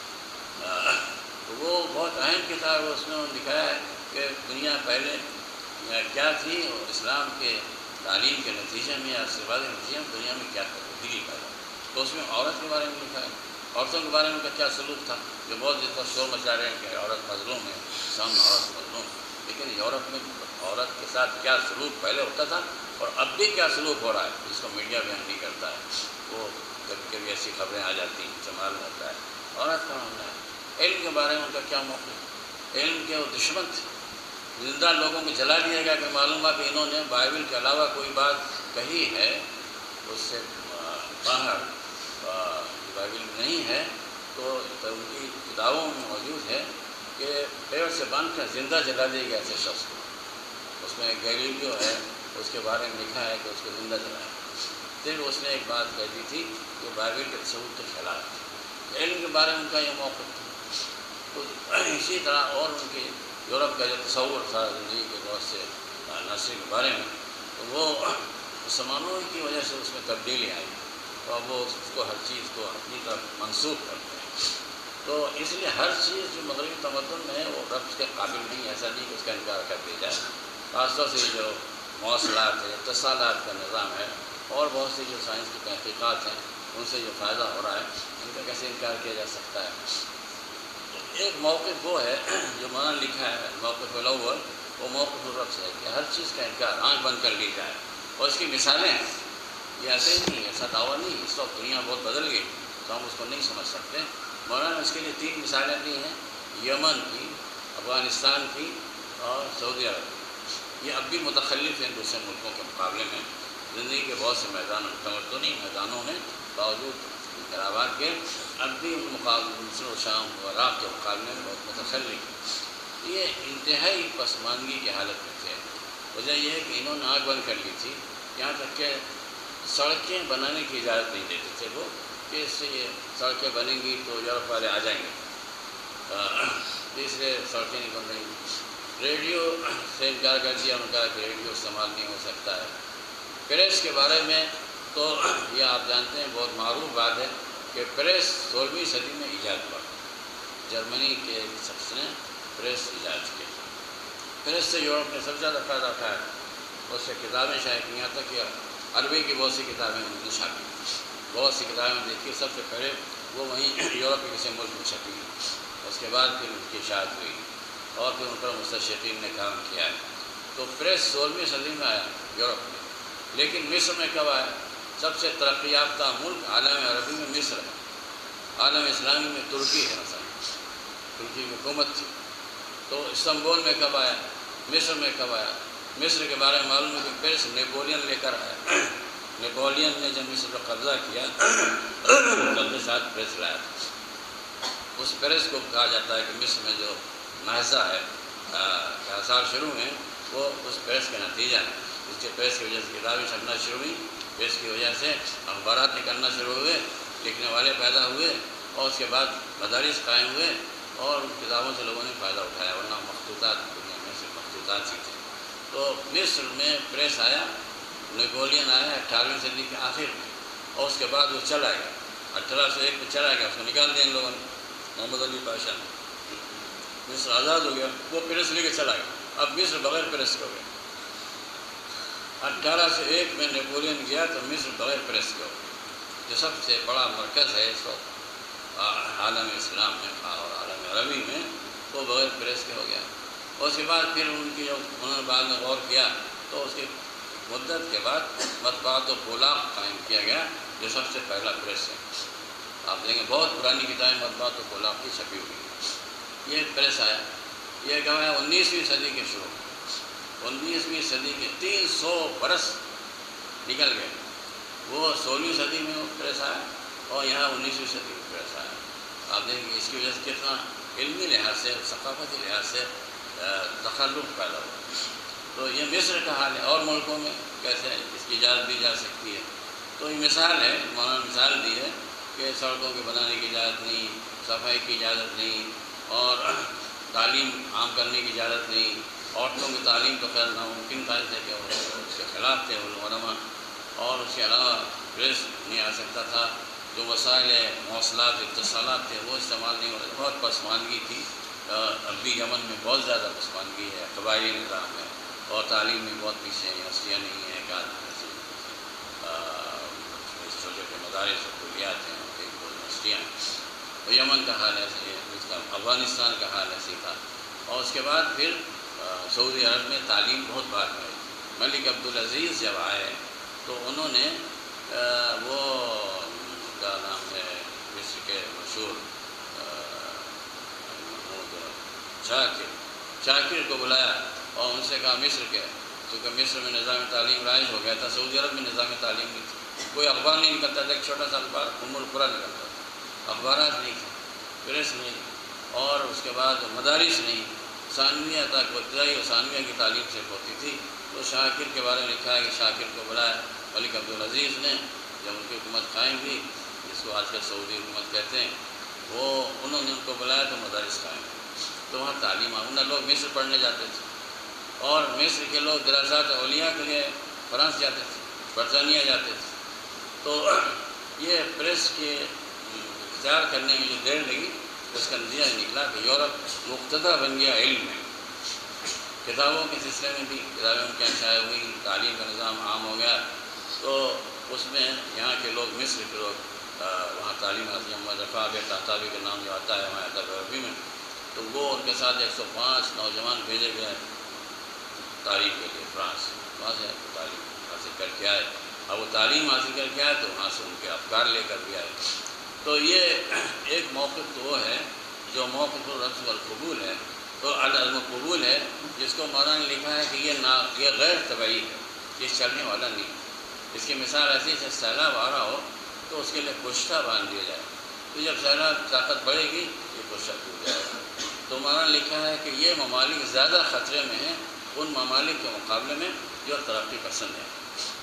تو وہ بہت اہم کتاب ہے، اس میں انہوں نے دکھایا ہے کہ دنیا پہلے کیا تھی اور اسلام کے تعلیم کے نتیجے میں یا استفادے کے نتیجے میں دنیا میں کیا تبدیلی پیدا، تو اس میں عورت کے بارے میں لکھا ہے، عورتوں کے بارے میں کا کیا سلوک تھا، جو بہت جس پر شور مچا رہے ہیں کہ عورت مظلوم ہے، سامنے عورت مظلوم ہے، لیکن یورپ میں عورت کے ساتھ کیا سلوک پہلے ہوتا تھا اور اب بھی کیا سلوک ہو رہا ہے، جس کو میڈیا بیان نہیں کرتا ہے، وہ کبھی کبھی ایسی خبریں آ جاتی ہیں، استعمال ہوتا ہے، عورت کا معاملہ ہے۔ علم کے بارے میں ان کا کیا موقف، علم کے وہ دشمن تھے، زندہ لوگوں کو جلا دیا گیا کہ معلوم ہوا کہ انہوں نے بائبل کے علاوہ کوئی بات کہی ہے اس سے باہر بائبل میں نہیں ہے، تو ان کی کتابوں میں موجود ہے کہ پیڑ سے باندھ کر زندہ جلا دیا گیا ایسے شخص کو، اس میں گیلیلیو ہے، اس کے بارے میں لکھا ہے کہ اس کو زندہ جلایا، پھر اس نے ایک بات کہہ دی تھی کہ بائبل کے تصور کے خلاف، علم کے بارے میں ان کا یہ موقف تھا۔ تو اسی طرح اور ان کے یورپ کا جو تصور تھا زندگی کے بہت سے عناصر کے بارے میں، تو وہ مسلمانوں کی وجہ سے اس میں تبدیلی آئی، اور وہ اس کو ہر چیز کو اپنی طرف منسوخ کرتے ہیں، تو اس لیے ہر چیز جو مغربی تمدن میں ہے وہ ربط کے قابل نہیں، ایسا نہیں کہ اس کا انکار کر دیا جائے، خاص طور سے جو مواصلات ہے، اتصالات کا نظام ہے، اور بہت سی جو سائنس کی تحقیقات ہیں ان سے جو فائدہ ہو رہا ہے ان کا کیسے انکار کیا جا سکتا ہے۔ ایک موقف وہ ہے جو مولانا لکھا ہے موقف الاول، وہ موقف الرفض ہے کہ ہر چیز کا انکار آنکھ بند کر لی جائے، اور اس کی مثالیں ہیں۔ یہ ایسے ہی نہیں، ایسا دعویٰ نہیں، اس وقت دنیا بہت بدل گئی تو ہم اس کو نہیں سمجھ سکتے۔ مولانا اس کے لیے تین مثالیں دی ہیں، یمن کی، افغانستان کی اور سعودی عرب کی۔ یہ اب بھی متخلف ہیں دوسرے ملکوں کے مقابلے میں، زندگی کے بہت سے میدان تمدنی میدانوں میں باوجود انقلابات کے اب بھی مقابلے مصر و شام و عراق کے مقابلے میں بہت متخلف۔ یہ انتہائی پسماندگی کی حالت میں تھے۔ وجہ یہ ہے کہ انہوں نے آنکھ بند کر لی تھی، یہاں تک کہ سڑکیں بنانے کی اجازت نہیں دیتے تھے وہ، کہ اس سے یہ سڑکیں بنیں گی تو یورپ والے آ جائیں گے، اس لیے سڑکیں نہیں بن رہی۔ ریڈیو سے انکار کر دیا، انہوں نے کہا کہ ریڈیو استعمال نہیں ہو سکتا ہے۔ پریس کے بارے میں تو یہ آپ جانتے ہیں بہت معروف بات ہے کہ پریس سولہویں صدی میں ایجاد ہوا، جرمنی کے شخص نے پریس ایجاد کیا۔ پریس سے یورپ نے سب سے زیادہ فائدہ اٹھایا، اس سے کتابیں شائع کی، یہاں تک کہ عربی کی بہت سی کتابیں انہوں نے چھاپی، بہت سی کتابیں دیکھی، سب سے پہلے وہ وہیں یورپ کے کسی ملک میں چھپی، اس کے بعد پھر ان کی اشاعت ہوئی اور پھر ان پر مستشرقین نے کام کیا ہے۔ تو پریس سولہویں صدی میں آیا یورپ میں، لیکن مصر میں کب آیا؟ سب سے ترقی یافتہ ملک عالم عربی میں مصر ہے، عالم اسلامی میں ترکی ہے، مثلا ترکی کی حکومت تھی۔ تو استنبول میں کب آیا؟ مصر میں کب آیا؟ مصر کے بارے میں معلوم ہے کہ پریس نیپولین لے کر آیا، نیپولین نے جب مصر پر قبضہ کیا تو اپنے ساتھ پریس لایا۔ اس پریس کو کہا جاتا ہے کہ مصر میں جو نہضہ ہے، آثار شروع ہیں، وہ اس پریس کا نتیجہ ہے۔ اس کے پریس کی وجہ سے کتابیں چھپنا شروع ہوئی، پریس کی وجہ سے اخبارات نکلنا شروع ہوئے، لکھنے والے پیدا ہوئے، اور اس کے بعد مدارس قائم ہوئے، اور ان کتابوں سے لوگوں نے فائدہ اٹھایا، ورنہ مخطوطات دنیا میں صرف مخطوطات ہی تھے۔ تو مصر میں پریس آیا، نیپولین آیا اٹھارہویں صدی کے آخر میں، اور اس کے بعد وہ چلا گیا، اٹھارہ سو ایک میں چلا گیا، اس کو نکال دیا ان لوگوں نے، محمد علی بادشاہ نے۔ مصر آزاد ہو گیا، وہ پریس لے کے چلا گیا، اب مصر بغیر پریس کے ہو گیا۔ اٹھارہ سو ایک میں نیپولین گیا تو مصر بغیر پریس کے ہو گیا، جو سب سے بڑا مرکز ہے اس وقت عالم اسلام میں اور عالم عربی میں، وہ بغیر پریس کے ہو گیا۔ اور اس کے بعد پھر ان کی جو انہوں نے بعد میں غور کیا تو اس کی مدت کے بعد مطبوعات و بولاق قائم کیا گیا، جو سب سے پہلا پریس ہے۔ آپ دیکھیں بہت پرانی کتابیں مطبوعات و بولاق کی چھپی ہوئی، یہ پریس آیا۔ یہ کہا ہے انیسویں صدی کے شروع، انیسویں صدی کے تین سو برس نکل گئے، وہ سولہویں صدی میں وہ پریس آیا اور یہاں انیسویں صدی میں پریس آیا۔ آپ دیکھیں اس کی وجہ سے کتنا علمی لحاظ سے، ثقافتی لحاظ سے تخلف پیدا ہوا۔ تو یہ مصر کا حال ہے، اور ملکوں میں کیسے اس کی اجازت دی جا سکتی ہے؟ تو یہ مثال ہے، مولانا مثال دی ہے کہ سڑکوں کے بنانے کی اجازت نہیں، صفائی کی اجازت نہیں، اور تعلیم عام کرنے کی اجازت نہیں، عورتوں کی تعلیم تو خیر ناممکن تھا، اس کہ وہ اس کے خلاف تھے علماء، اور اس کے علاوہ پریس نہیں آ سکتا تھا، جو وسائل مواصلات اتصالات تھے وہ استعمال نہیں ہو رہے، بہت پسماندگی تھی۔ اب بھی یمن میں بہت زیادہ پسماندگی ہے، قبائلی نظام ہے، اور تعلیم میں بہت پیچھے ہیں، یونیورسٹیاں نہیں ہیں، ایک آدھ چھوٹے چھوٹے مدارس اور کلیات ہیں، ایک دو یونیورسٹیاں ہیں۔ تو یمن کا حال ایسے ہے، اس کا افغانستان کا حال ایسے تھا۔ اور اس کے بعد پھر سعودی عرب میں تعلیم بہت بعد میں آئی۔ ملک عبدالعزیز جب آئے تو انہوں نے وہ کا نام ہے مصر کے مشہور شاکر شاکر کو بلایا اور ان سے کہا مصر کے، کیونکہ مصر میں نظام تعلیم رائج ہو گیا تھا، سعودی عرب میں نظام تعلیم نہیں تھی، کوئی اخبار نہیں نکلتا تھا، ایک چھوٹا سا اخبار ام القریٰ نکلتا تھا، اخبارات نہیں تھے، پریس نہیں، اور اس کے بعد مدارس نہیں، ثانویہ تک ابتدائی اور ثانویہ کی تعلیم صرف ہوتی تھی۔ تو شاکر کے بارے میں لکھا ہے کہ شاکر کو بلایا ملک عبدالعزیز نے، جب ان کی حکومت قائم ہوئی، جس کو آج کل سعودی حکومت کہتے ہیں، وہ انہوں نے ان کو بلایا تو مدارس قائم ہوئی، تو وہاں تعلیم آؤں لوگ مصر پڑھنے جاتے تھے، اور مصر کے لوگ دراسات اولیاء کے لیے فرانس جاتے تھے، برطانیہ جاتے تھے۔ تو یہ پریس کے اختیار کرنے میں جو دیر لگی، اس کا نتیجہ نکلا کہ یورپ مقتدر بن گیا علم میں، کتابوں کے سلسلے میں بھی کتابیں کی شائع ہوئی، تعلیم کا نظام عام ہو گیا، تو اس میں یہاں کے لوگ مصر کے لوگ وہاں تعلیم حاصل، محمد رفاع تحتاوی کا نام جو آتا ہے ہمارے ادب عربی میں، تو وہ ان کے ساتھ ایک سو پانچ نوجوان بھیجے گئے تعلیم کے لیے فرانس، وہاں سے تعلیم حاصل کر کے آئے۔ اب وہ تعلیم حاصل کر کے آئے تو وہاں سے ان کے افکار لے کر بھی آئے۔ تو یہ ایک موقف تو وہ ہے جو موقف الرفض والقبول ہے، تو العزم قبول ہے، جس کو مولانا نے لکھا ہے کہ یہ نا یہ غیر طبعی ہے، یہ چلنے والا نہیں۔ اس کی مثال ایسی ہے جب سیلاب آ رہا ہو تو اس کے لیے کشتہ باندھ دیا جائے، تو جب سیلاب طاقت بڑھے گی یہ کشتہ ٹوٹ جائے گا۔ تو مولانا نے لکھا ہے کہ یہ ممالک زیادہ خطرے میں ہیں ان ممالک کے مقابلے میں جو ترقی پسند ہیں۔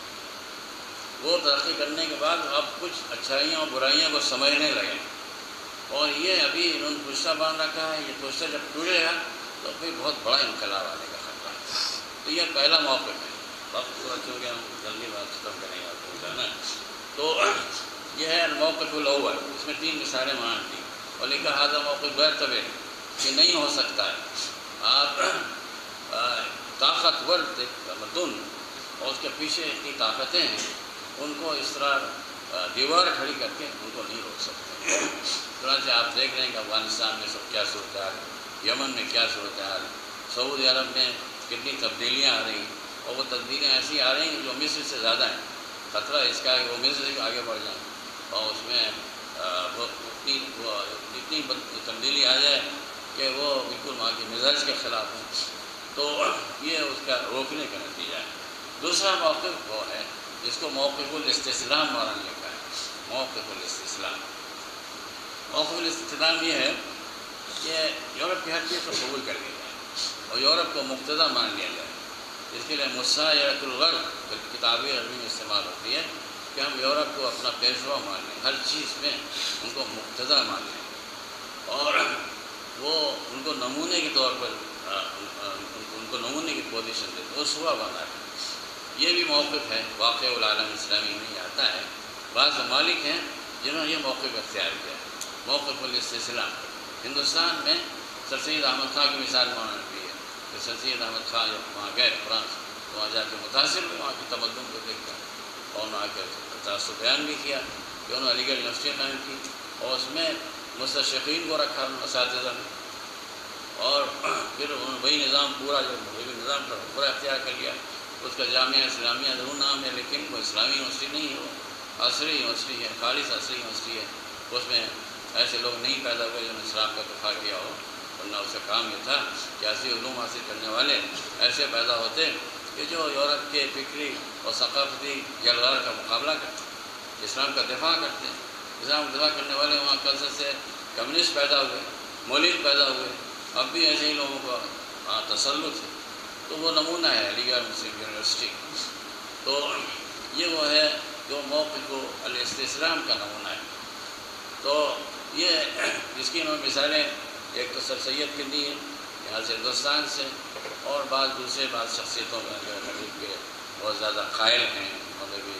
وہ ترقی کرنے کے بعد اب کچھ اچھائیاں اور برائیاں کو سمجھنے لگے، اور یہ ابھی انہوں نے کشتہ باندھ رکھا ہے، یہ کشتہ جب ٹوٹے گا تو پھر بہت بڑا انقلاب آنے کا خطرہ ہے۔ تو یہ پہلا موقف ہے۔ وقت تھوڑا چونکہ ہم جلدی بات ختم کریں گے آپ کو جانا ہے، تو یہ ہے الموقف الاول، اس میں تین مثالیں مان دی اور لکھا ہاذا موقف غیر طبعی کہ نہیں ہو سکتا ہے۔ آپ طاقتور تمدن اور اس کے پیچھے اتنی طاقتیں ہیں، ان کو اس طرح دیوار کھڑی کر کے ان کو نہیں روک سکتے۔ چنانچہ آپ دیکھ رہے ہیں کہ افغانستان میں سب کیا صورتحال ہے، یمن میں کیا صورتحال ہے، سعودی عرب میں کتنی تبدیلیاں آ رہی ہیں، اور وہ تبدیلیاں ایسی آ رہی ہیں جو مصر سے زیادہ ہیں۔ خطرہ اس کا ہے کہ وہ مصر سے آگے بڑھ جائیں اور اس میں وہ اتنی وہ اتنی تبدیلی آ جائے کہ وہ بالکل وہاں کے مزاج کے خلاف ہیں۔ تو یہ اس کا روکنے کا نتیجہ ہے۔ دوسرا موقف وہ ہے جس کو موقف الاستسلام مولانا نے لکھا ہے۔ موقف الاستسلام موقف الاستسلام یہ ہے کہ یورپ کی ہر چیز کو قبول کر لیا جائے اور یورپ کو مقتدی مان لیا جائے۔ اس کے لیے مسایرۃ الغرب کتاب عربی میں استعمال ہوتی ہے کہ ہم یورپ کو اپنا پیشوا مان لیں، ہر چیز میں ان کو مقتدی مان لیں، اور وہ ان کو نمونے کے طور پر ان کو نمونے کی پوزیشن دے، اسوہ بنا ہے۔ یہ بھی موقف ہے، واقع العالم اسلامی میں آتا ہے۔ بعض ممالک ہیں جنہوں نے یہ موقف اختیار کیا ہے، موقف الاستسلام۔ ہندوستان میں سر سید احمد خان کی مثال مولانا دی ہے کہ سر سید احمد خان جب وہاں گئے فرانس، وہاں جا کے متاثر ہوئے وہاں کی تمدن کو دیکھ کر، اور وہاں کے تاثر بیان بھی کیا کہ انہوں نے علی گڑھ یونیورسٹی قائم کی اور اس میں مستشرقین کو رکھا اساتذہ نے، اور پھر انہوں نے وہی نظام پورا جو مغربی نظام کا پورا اختیار کر لیا۔ اس کا جامعہ اسلامیہ ضرور نام ہے لیکن وہ اسلامی یونیورسٹی نہیں ہے، وہ عصری یونیورسٹی ہے، خالص عصری یونیورسٹی ہے۔ اس میں ایسے لوگ نہیں پیدا ہوئے جنہوں نے اسلام کا دفاع کیا ہو، ورنہ اس کا کام یہ تھا کہ ایسی علوم حاصل کرنے والے ایسے پیدا ہوتے کہ جو یورپ کے فکری اور ثقافتی جلغار کا مقابلہ کرتے، اسلام کا دفاع کرتے۔ اسلام کا دفاع کرنے والے وہاں کثرت سے کمیونسٹ پیدا ہوئے، مولد پیدا ہوئے، اب بھی ایسے ہی لوگوں کا ہاں تسلط ہے۔ تو وہ نمونہ ہے علی گڑھ مسلم یونیورسٹی۔ تو یہ وہ ہے جو موقف الاستسلام کا نمونہ ہے۔ تو یہ جس کی انہوں نے مثالیں ایک تو سر سید کی دی ہے یہاں سے ہندوستان سے، اور بعض دوسرے بعض شخصیتوں میں جو مغرب کے بہت زیادہ قائل ہیں، مغربی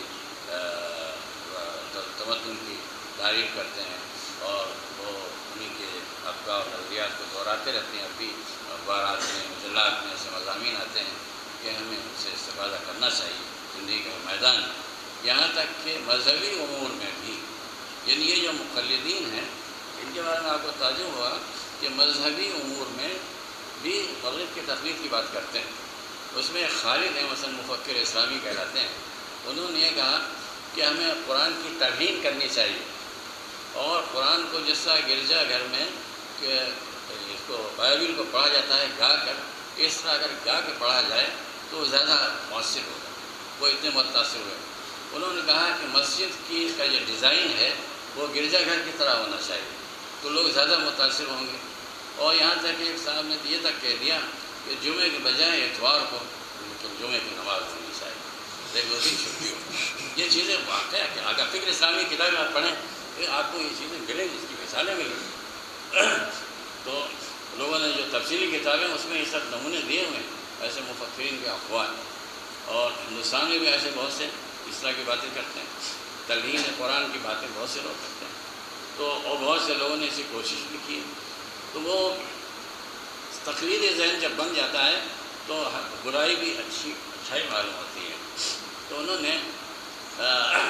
تمدن کی تعریف کرتے ہیں اور وہ انہیں کے افکار اور نظریات کو دہراتے رہتے ہیں۔ اب بھی اخبارات میں مجلات میں ایسے مضامین آتے ہیں کہ ہمیں ان سے استفادہ کرنا چاہیے زندگی کا میدان، یہاں تک کہ مذہبی امور میں بھی، یعنی یہ جو مقلدین ہیں ان کے بارے میں آپ کو تعجب ہوا کہ مذہبی امور میں بھی مغرب کے تقلید کی بات کرتے ہیں۔ اس میں خالد ہیں مثلا مفکر اسلامی کہلاتے ہیں، انہوں نے یہ کہا کہ ہمیں قرآن کی توہین کرنی چاہیے، اور قرآن کو جس طرح گرجا گھر میں کہ اس کو بائبل کو پڑھا جاتا ہے گا کر، اس طرح اگر گا کے پڑھا جائے تو زیادہ مؤثر ہوگا۔ وہ اتنے متاثر ہوئے۔ انہوں نے کہا کہ مسجد کی کا جو ڈیزائن ہے وہ گرجا گھر کی طرح ہونا چاہیے تو لوگ زیادہ متاثر ہوں گے۔ اور یہاں تک کہ ایک صاحب نے یہ تک کہہ دیا کہ جمعے کے بجائے اتوار کو مطلب جمعے کی نماز ہونی چاہیے، لیکن اس دن چھٹی ہو۔ یہ چیزیں واقع ہے کہ اگر فکر اسلامی کتابیں آپ پڑھیں تو آپ کو یہ چیزیں ملیں گی، اس کی مثالیں ملیں گی۔ تو لوگوں نے جو تفصیلی کتابیں اس میں یہ سب نمونے دیے ہوئے ہیں ایسے مفکرین کے اقوال، اور ہندوستان میں بھی ایسے بہت سے اس طرح کی باتیں کرتے ہیں، تلہین قرآن کی باتیں بہت سے لوگ کرتے ہیں۔ تو اور بہت سے لوگوں نے اسی کوشش بھی کی۔ تو وہ تقلید ذہن جب بن جاتا ہے تو برائی بھی اچھی اچھائی معلوم ہوتی ہے۔ تو انہوں نے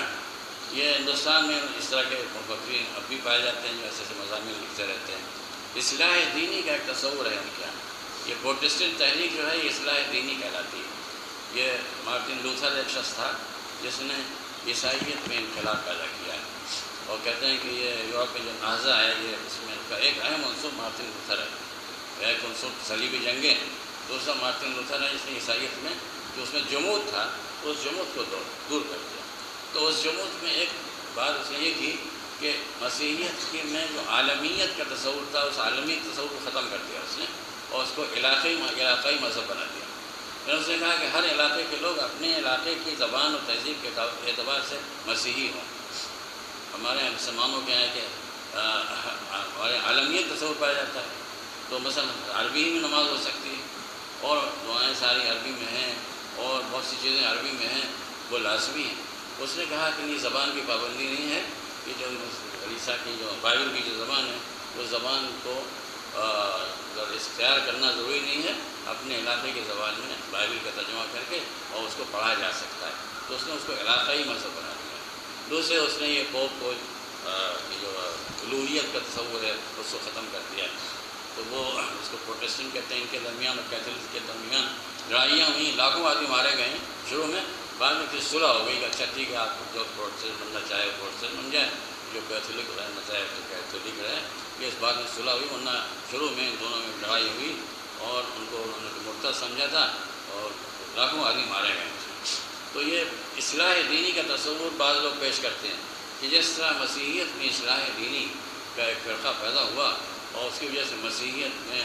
یہ ہندوستان میں اس طرح کے مفکرین اب بھی پائے جاتے ہیں جو ایسے ایسے مضامین لکھتے رہتے ہیں۔ اصلاح دینی کا ایک تصور ہے ان کے یہاں. یہ پروٹسٹنٹ تحریک جو ہے یہ اصلاح دینی کہلاتی ہے. یہ مارٹن لوتھر ایک شخص تھا جس نے عیسائیت میں انقلاب پیدا کیا ہے، اور کہتے ہیں کہ یہ یورپ میں جو نازا ہے یہ اس میں کا ایک اہم عنصر مارٹن لوتھر ہے. ایک عنصر صلیبی جنگیں، دوسرا مارٹن لوتھر ہے جس نے عیسائیت میں جو اس میں جمود تھا اس جمود کو دور کر دیا. تو اس جمود میں ایک بات اس نے یہ کی کہ مسیحیت کے میں جو عالمیت کا تصور تھا اس عالمی تصور کو ختم کر دیا اس نے، اور اس کو علاقائی علاقائی مذہب بنا دیا. میں نے اس نے کہا کہ ہر علاقے کے لوگ اپنے علاقے کی زبان اور تہذیب کے اعتبار سے مسیحی ہوں. ہمارے مسلمانوں کے ہیں کہ ہمارے عالمیت تصور پایا جاتا ہے، تو مثلا عربی میں نماز ہو سکتی ہے اور دعائیں ساری عربی میں ہیں اور بہت سی چیزیں عربی میں ہیں، وہ لازمی ہیں. اس نے کہا کہ یہ زبان کی پابندی نہیں ہے، کہ جو عیسیٰ کی جو بائبل کی جو زبان ہے اس زبان کو اختیار کرنا ضروری نہیں ہے، اپنے علاقے کی زبان میں بائبل کا ترجمہ کر کے اور اس کو پڑھا جا سکتا ہے. تو اس نے اس کو علاقائی مذہب بنا دیا. دوسرے اس نے یہ پوپ کو جو الوہیت کا تصور ہے اس کو ختم کر دیا. تو وہ اس کو پروٹسٹنٹ کہتے ہیں. ان کے درمیان اور کیتھولک کے درمیان لڑائیاں ہوئیں، لاکھوں آدمی مارے گئے ہیں شروع میں. بعد میں پھر صلح ہو گئی کہ اچھا ٹھیک ہے، آپ جو پروٹسٹنٹ بننا چاہے پروٹسٹنٹ بن جائے، جو کیتھولک رہنا چاہے تو کیتھولک رہے. یہ اس بات میں صلح ہوئی، ورنہ شروع میں ان دونوں میں لڑائی ہوئی اور ان کو انہوں نے مرتد سمجھا تھا اور لاکھوں آدمی مارے گئے. تو یہ اصلاح دینی کا تصور بعض لوگ پیش کرتے ہیں کہ جس طرح مسیحیت میں اصلاح دینی کا ایک فرقہ پیدا ہوا اور اس کی وجہ سے مسیحیت میں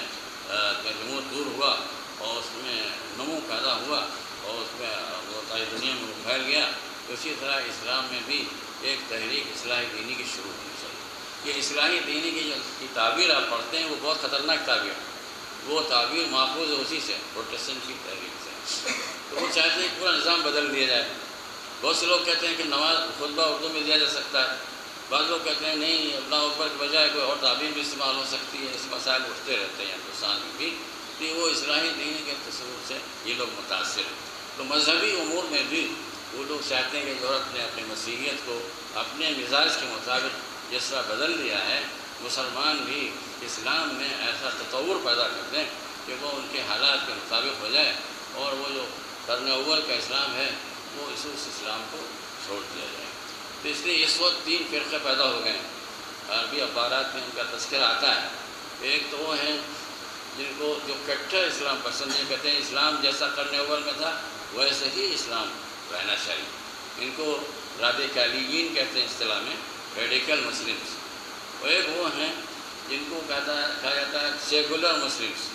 جمود دور ہوا اور اس میں نمو پیدا ہوا اور اس میں وہ ساری دنیا میں وہ پھیل گیا، اسی طرح اسلام میں بھی ایک تحریک اصلاح دینی کی شروع ہونی چاہیے. یہ اصلاح دینی کی جو تعبیر آپ پڑھتے ہیں وہ بہت خطرناک تعبیر ہے. وہ تعبیر ماخوذ ہے اسی سے، پروٹسٹنٹ کی تحریک سے. تو وہ چاہتے ہیں کہ پورا نظام بدل دیا جائے. بہت سے لوگ کہتے ہیں کہ نماز خطبہ اردو میں دیا جا سکتا ہے. بعض لوگ کہتے ہیں نہیں، اللہ اکبر کے بجائے کوئی اور تعبیر بھی استعمال ہو سکتی ہے. اس مسائل اٹھتے رہتے ہیں ہندوستان میں بھی. کہ وہ اصلاحی دینی کے تصور سے یہ لوگ متاثر ہیں. تو مذہبی امور میں بھی وہ لوگ چاہتے ہیں کہ یورپ نے اپنی مسیحیت کو اپنے مزاج کے مطابق جس طرح بدل دیا ہے، مسلمان بھی اسلام میں ایسا تطور پیدا کر دیں کہ وہ ان کے حالات کے مطابق ہو جائے اور وہ جو قرن اول کا اسلام ہے وہ اس اس اسلام کو چھوڑ دیا جائے. تو اس لیے اس وقت تین فرقے پیدا ہو گئے ہیں. عربی اخبارات میں ان کا تذکرہ آتا ہے. ایک تو وہ ہیں جن کو جو کٹر اسلام پسند ہے، کہتے ہیں اسلام جیسا قرن اول میں تھا ویسے ہی اسلام رہنا چاہیے. ان کو رادیکالیین کہتے ہیں اصطلاح میں، ریڈیکل مسلمس. اور ایک وہ ہیں جن کو کہتا ہے کہا جاتا ہے سیکولر مسلمس،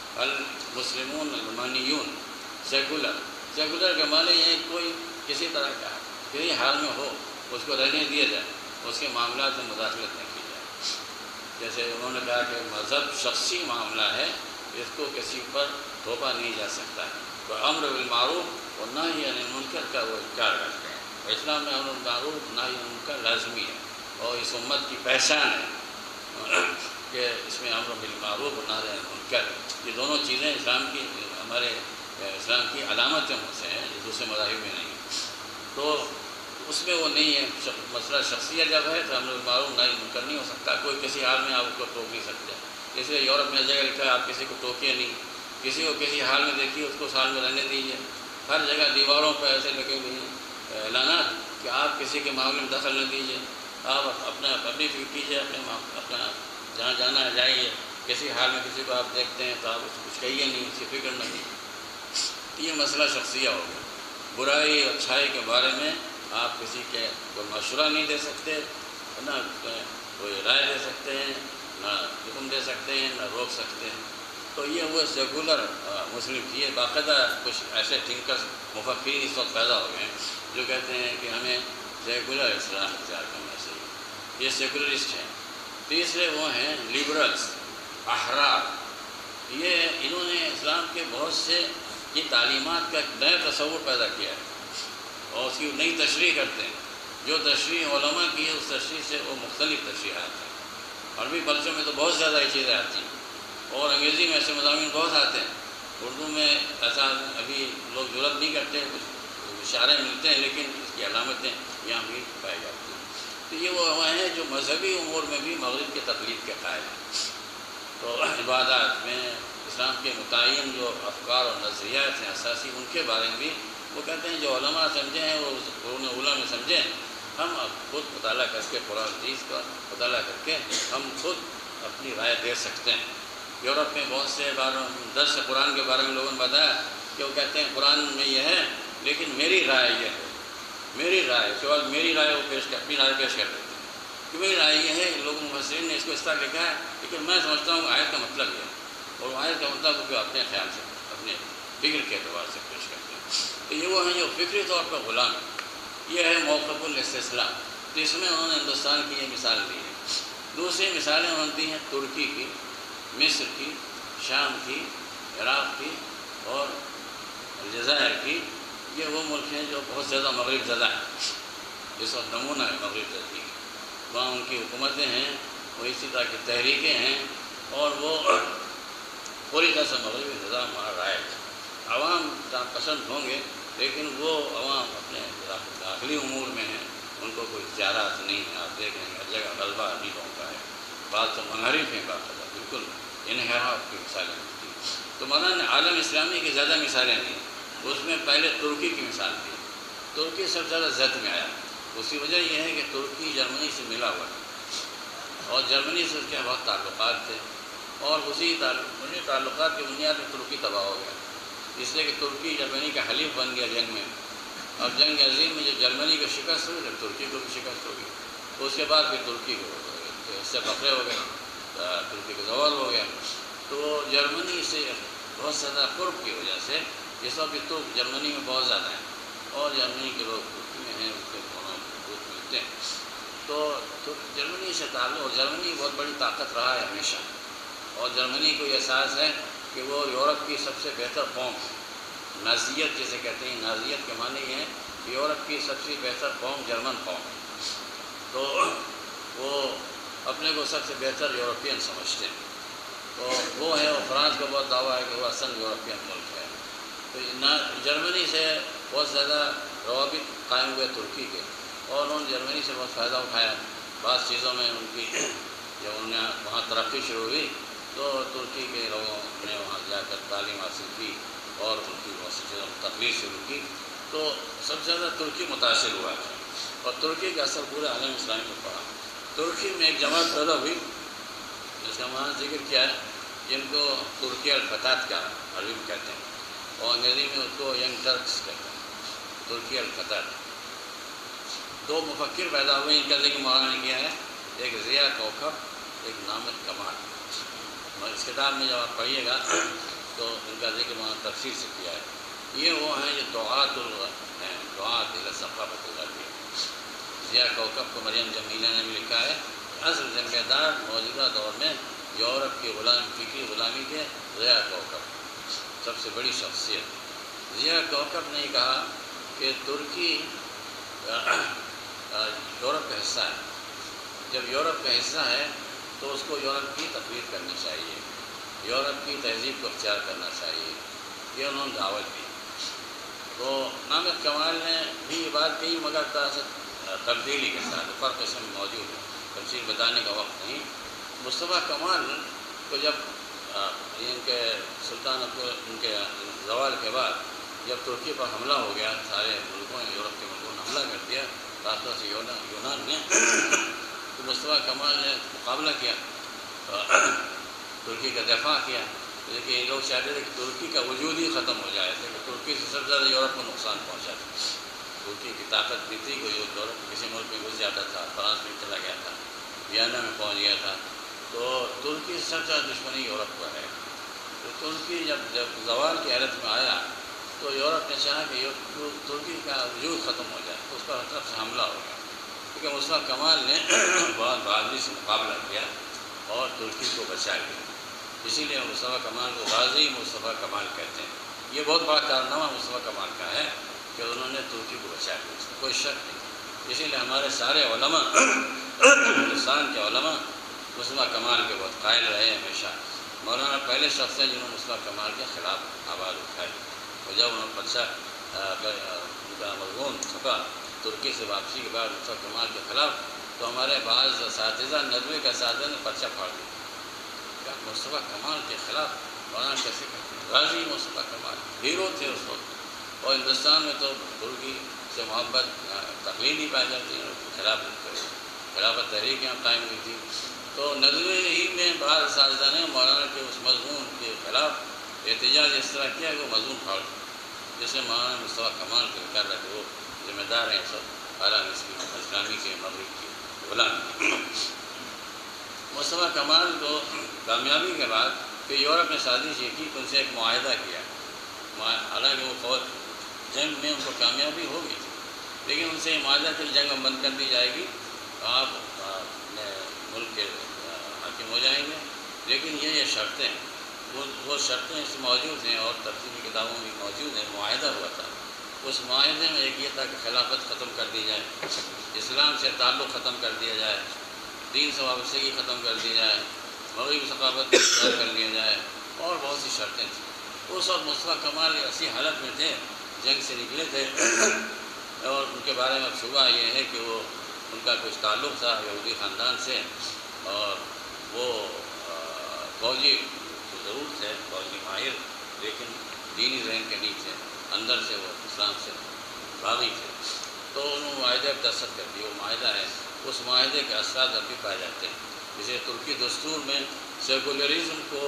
المسلمون المانیون. سیکولر سیکولر کے معنی یہ ہے کوئی کسی طرح کا کسی حال میں ہو اس کو رہنے دیا جائے، اس کے معاملات میں مداخلت نہیں کی جائے. جیسے انہوں نے کہا کہ مذہب شخصی معاملہ ہے، اس کو کسی پر تھوپا نہیں جا سکتا ہے. تو امر بالمعروف اور نہی عن المنکر کا وہ انکار کرتے ہیں. اسلام میں امر بالمعروف نہی عن المنکر لازمی ہے اور اس امت کی پہچان ہے کہ اس میں امر بالمعروف اور نہی عن المنکر، یہ دونوں چیزیں اسلام کی ہمارے اسلام کی علامتوں میں سے ہیں، دوسرے مذاہب میں نہیں. تو اس میں وہ نہیں ہے. مسئلہ شخصیت جب ہے تو امر بالمعروف نہی عن المنکر نہیں ہو سکتا. کوئی کسی حال میں آپ اس کو ٹوک نہیں سکتے. اس لیے یورپ میں جگہ لکھا ہے آپ کسی کو ٹوکیے نہیں، کسی کو کسی حال میں دیکھیے اس کو اس حال میں رہنے دیجیے. ہر جگہ دیواروں پہ ایسے لگے ہوئے ہیں اعلانات کہ آپ کسی کے معاملے میں دخل نہ دیجیے، آپ اپنا اپنی فکر کیجیے، اپنے اپنا جہاں جانا ہے جائیے. کسی حال میں کسی کو آپ دیکھتے ہیں تو آپ اس کو کچھ کہیے نہیں، اس کی فکر نہ کیجیے. یہ مسئلہ شخصیہ ہو گیا. برائی اور اچھائی کے بارے میں آپ کسی کے کوئی مشورہ نہیں دے سکتے، نہ کوئی رائے دے سکتے ہیں، نہ حکم دے سکتے ہیں، نہ روک سکتے ہیں. تو یہ وہ سیکولر مسلم کی باقاعدہ کچھ ایسے تھنکرز مفکرین اس وقت پیدا ہو گئے ہیں جو کہتے ہیں کہ ہمیں سیکولر اسلام اختیار کرنا چاہیے. یہ سیکولرسٹ ہیں. تیسرے وہ ہیں لبرلس، احرار. یہ انہوں نے اسلام کے بہت سے یہ تعلیمات کا نیا تصور پیدا کیا ہے اور اس کی نئی تشریح کرتے ہیں. جو تشریح علماء کی ہے اس تشریح سے وہ مختلف تشریحات ہیں. عربی پرچوں میں تو بہت زیادہ یہ چیزیں آتی ہیں اور انگریزی میں ایسے مضامین بہت آتے ہیں. اردو میں ایسا ابھی لوگ ضرورت نہیں کرتے، کچھ اشارے ملتے ہیں لیکن اس کی علامتیں یہاں بھی پائی جاتی ہیں. تو یہ وہ ہیں جو مذہبی امور میں بھی مغرب کی تقلید کے قائل ہیں. تو عبادات میں اسلام کے متعین جو افکار اور نظریات ہیں اساسی، ان کے بارے میں بھی وہ کہتے ہیں جو علماء سمجھے ہیں وہ قرون اولیٰ میں سمجھے ہیں، ہم اب خود مطالعہ کر کے قرآن حدیث کا مطالعہ کر کے ہم خود اپنی رائے دے سکتے ہیں۔ یورپ میں بہت سے بار درس قرآن کے بارے میں لوگوں نے بتایا کہ وہ کہتے ہیں قرآن میں یہ ہے لیکن میری رائے یہ ہے، میری رائے اس کے بعد میری رائے وہ پیش کر اپنی رائے پیش کر دیتے ہیں کہ میری رائے یہ ہے۔ لوگوں مفسرین نے اس کو اس طرح لکھا ہے، لیکن میں سمجھتا ہوں آیت کا مطلب یہ ہے، اور آیت کا مطلب کہ اپنے خیال سے اپنے فکر کے اعتبار سے پیش کرتے ہیں۔ تو یہ وہ ہیں جو فکری طور پر غلام ہیں۔ یہ ہے موقف الاستسلام، تو اس میں انہوں نے ہندوستان کی یہ مثال دی ہے۔ دوسری مثالیں انہوں نے دی ہیں ترکی کی، مصر کی، شام کی، عراق کی اور الجزائر کی۔ یہ وہ ملک ہیں جو بہت زیادہ مغرب زدہ ہیں، جس وقت نمونہ ہے مغرب زدگی، وہاں ان کی حکومتیں ہیں، وہ اسی طرح کی تحریکیں ہیں، اور وہ پوری طرح سے مغربی نظام وہاں رائج ہے۔ عوام پسند ہوں گے لیکن وہ عوام اپنے داخلی امور میں ہیں، ان کو کوئی اختیارات نہیں ہیں۔ آپ دیکھ رہے ہیں ہر جگہ غلبہ نہیں لوگوں کا ہے، بعض تو منحرف ہیں، باقاعدہ بالکل انحراف کی مثالیں ملتی ہیں۔ تو مولانا عالم اسلامی کی زیادہ مثالیں نہیں، اس میں پہلے ترکی کی مثال دی۔ ترکی سب سے زیادہ زد میں آیا، اس کی وجہ یہ ہے کہ ترکی جرمنی سے ملا ہوا تھا اور جرمنی سے اس کے بہت تعلقات تھے، اور اسی تعلق تعلقات کی بنیاد میں ترکی تباہ ہو گیا، اس لیے کہ ترکی جرمنی کا حلیف بن گیا جنگ میں، اور جنگ عظیم میں جب جرمنی کو شکست ہوئی تب ترکی کو بھی شکست ہو گئی، تو اس کے بعد پھر ترکی کو اس سے بکرے ہو گئے، ترکی کا زوال ہو گیا۔ تو جرمنی سے بہت زیادہ قرب کی وجہ سے اس وقت تو جرمنی میں بہت زیادہ ہیں، اور جرمنی کے لوگ ترکی میں ہیں، اس کے دونوں دوست ملتے ہیں۔ تو جرمنی سے تعلق، اور جرمنی بہت بڑی طاقت رہا ہے ہمیشہ، اور جرمنی کو یہ احساس ہے کہ وہ یورپ کی سب سے بہتر قوم، نازیت جسے کہتے ہیں، نازیت کے معنی یہ ہے کہ یورپ کی سب سے بہتر قوم جرمن قوم ہے، تو وہ اپنے کو سب سے بہتر یورپین سمجھتے ہیں۔ تو وہ ہے، اور فرانس کا بہت دعویٰ ہے کہ وہ اصل یورپین ملک ہے۔ تو جرمنی سے بہت زیادہ روابط قائم ہوئے ترکی کے، اور انہوں نے جرمنی سے بہت فائدہ اٹھایا۔ بعض چیزوں میں ان کی جب انہوں نے وہاں ترقی شروع ہوئی تو ترکی کے لوگوں نے وہاں جا کر تعلیم حاصل کی اور ان کی بہت سی چیزوں میں تقریر شروع کی، تو سب سے زیادہ ترکی متاثر ہوا ہے، اور ترکی کا اثر پورے عالم اسلامی میں پڑا۔ ترکی میں ایک جماعت پیدا ہوئی جس کا وہاں ذکر کیا ہے، جن کو ترکی الفتات کا عربی میں کہتے ہیں، اور انگریزی میں اس کو ینگ ٹرکس کہتے ہیں، ترکی الفتات۔ دو مفکر پیدا ہوئے، ان کا ذکر مولانا نے کیا ہے، ایک ضیاء کوکب، ایک نامد کمال۔ اس کتاب میں جب آپ پڑھیے گا تو ان کا ذکر مولانا تفصیل سے کیا ہے۔ یہ وہ ہیں جو دعات ہیں، دعات الی ثقافت الغربیہ۔ ضیاء کوکب کو مریم جمیلہ نے بھی لکھا ہے، اصل ذمہ دار موجودہ دور میں یورپ کی غلام فکری غلامی کے ضیاء کوکب، سب سے بڑی شخصیت۔ ضیاء کوکب نے یہ کہا کہ ترکی یورپ کا حصہ ہے، جب یورپ کا حصہ ہے تو اس کو یورپ کی تقلید کرنی چاہیے، یورپ کی تہذیب کو اختیار کرنا چاہیے، یہ انہوں نے دعوت دی۔ تو نامد کمال نے بھی یہ بات کہی، مگر تبدیلی کے ساتھ، فرق اس میں موجود ہے، تفصیل بتانے کا وقت نہیں۔ مصطفیٰ کمال کو جب ان کے سلطان ان کے زوال کے بعد جب ترکی پر حملہ ہو گیا، سارے ملکوں نے، یورپ کے ملکوں نے حملہ کر دیا، خاص طور سے یونان نے، تو مصطفیٰ کمال نے مقابلہ کیا، ترکی کا دفاع کیا، لیکن یہ لوگ چاہتے تھے کہ ترکی کا وجود ہی ختم ہو جائے تھے، کہ ترکی سے سب سے زیادہ یورپ کو نقصان پہنچا تھا۔ ترکی کی طاقت بھی تھی، کوئی یورپ کسی ملک میں گھس جاتا تھا، فرانس میں چلا گیا تھا، ویانا میں پہنچ گیا تھا، تو ترکی سے سب سے زیادہ دشمنی یورپ کو ہے۔ تو ترکی جب جب زوال کی حالت میں آیا تو یورپ نے چاہا کہ ترکی کا وجود ختم ہو جائے، تو اس پر ہر طرف سے حملہ ہو گیا، کیونکہ مصطفیٰ کمال نے بہت بہادری سے مقابلہ کیا اور ترکی کو بچا لیا۔ اسی لیے مصطفیٰ کمال کو غازی مصطفیٰ کمال کہتے ہیں۔ یہ بہت بڑا کارنامہ مصطفیٰ کمال کا ہے کہ انہوں نے ترکی کو بچا لیا، اس میں کوئی شک نہیں۔ اسی لیے ہمارے سارے علماء، ہندوستان کے علماء مصطفیٰ کمال کے بہت قائل رہے ہمیشہ۔ مولانا پہلے شخص ہیں جنہوں نے مصطفیٰ کمال کے خلاف آواز اٹھائی، اور جب انہوں نے پرچہ ان کا مضمون چھپا ترکی سے واپسی کے بعد مصطفیٰ کمال کے خلاف، تو ہمارے بعض اساتذہ ندوے کے اساتذہ نے پرچہ پھاڑ دیا، کیا مصطفیٰ کمال کے خلاف مولانا کیسے کرتے ہیں؟ غازی مصطفیٰ کمال ہیرو تھے اس وقت، اور ہندوستان میں تو ترکی سے محبت تقلید ہی پائی جاتی ہے، خلاف خلافت تحریک یہاں قائم ہوئی تھی۔ تو نظم ہی میں بعض اساتذہ نے مولانا کے اس مضمون کے خلاف احتجاج اس طرح کیا کہ وہ مضمون پھاڑ دیا، جس میں مولانا مصطفیٰ کمال کے کہا تھا کہ وہ ذمہ دار ہیں سب اعلیٰ اسلامی کے مغرب کی غلام۔ مصطفیٰ کمال کو کامیابی کے بعد کہ یورپ نے سازش یہ کی کہ ان سے ایک معاہدہ کیا، حالانکہ وہ فوج جنگ میں ان کو کامیابی ہو گئی تھی، لیکن ان سے یہ معاہدہ کہ جنگ بند کر دی جائے گی، آپ اپنے ملک کے حاکم ہو جائیں گے، لیکن یہ یہ شرطیں وہ وہ شرطیں اس موجود ہیں اور ترتیبی کتابوں میں موجود ہیں۔ معاہدہ ہوا تھا، اس معاہدے میں ایک یہ تھا کہ خلافت ختم کر دی جائے، اسلام سے تعلق ختم کر دیا جائے، دین سے وابستگی ختم کر دی جائے، مغربی ثقافت کو اختیار کر لیا جائے، اور بہت سی شرطیں تھیں۔ اس وقت مصطفیٰ کمال ایسی حالت میں تھے، جنگ سے نکلے تھے، اور ان کے بارے میں شبہ یہ ہے کہ وہ ان کا کچھ تعلق تھا یہودی خاندان سے، اور وہ فوجی ضرور تھے، فوجی ماہر، لیکن دینی ذہن کے نہیں تھے، اندر سے وہ اسلام سے باغی تھے۔ تو انہوں نے معاہدے پر دستخط کر دی، وہ معاہدہ ہے، اس معاہدے کے اثرات اب بھی پائے جاتے ہیں۔ جسے ترکی دستور میں سیکولرزم کو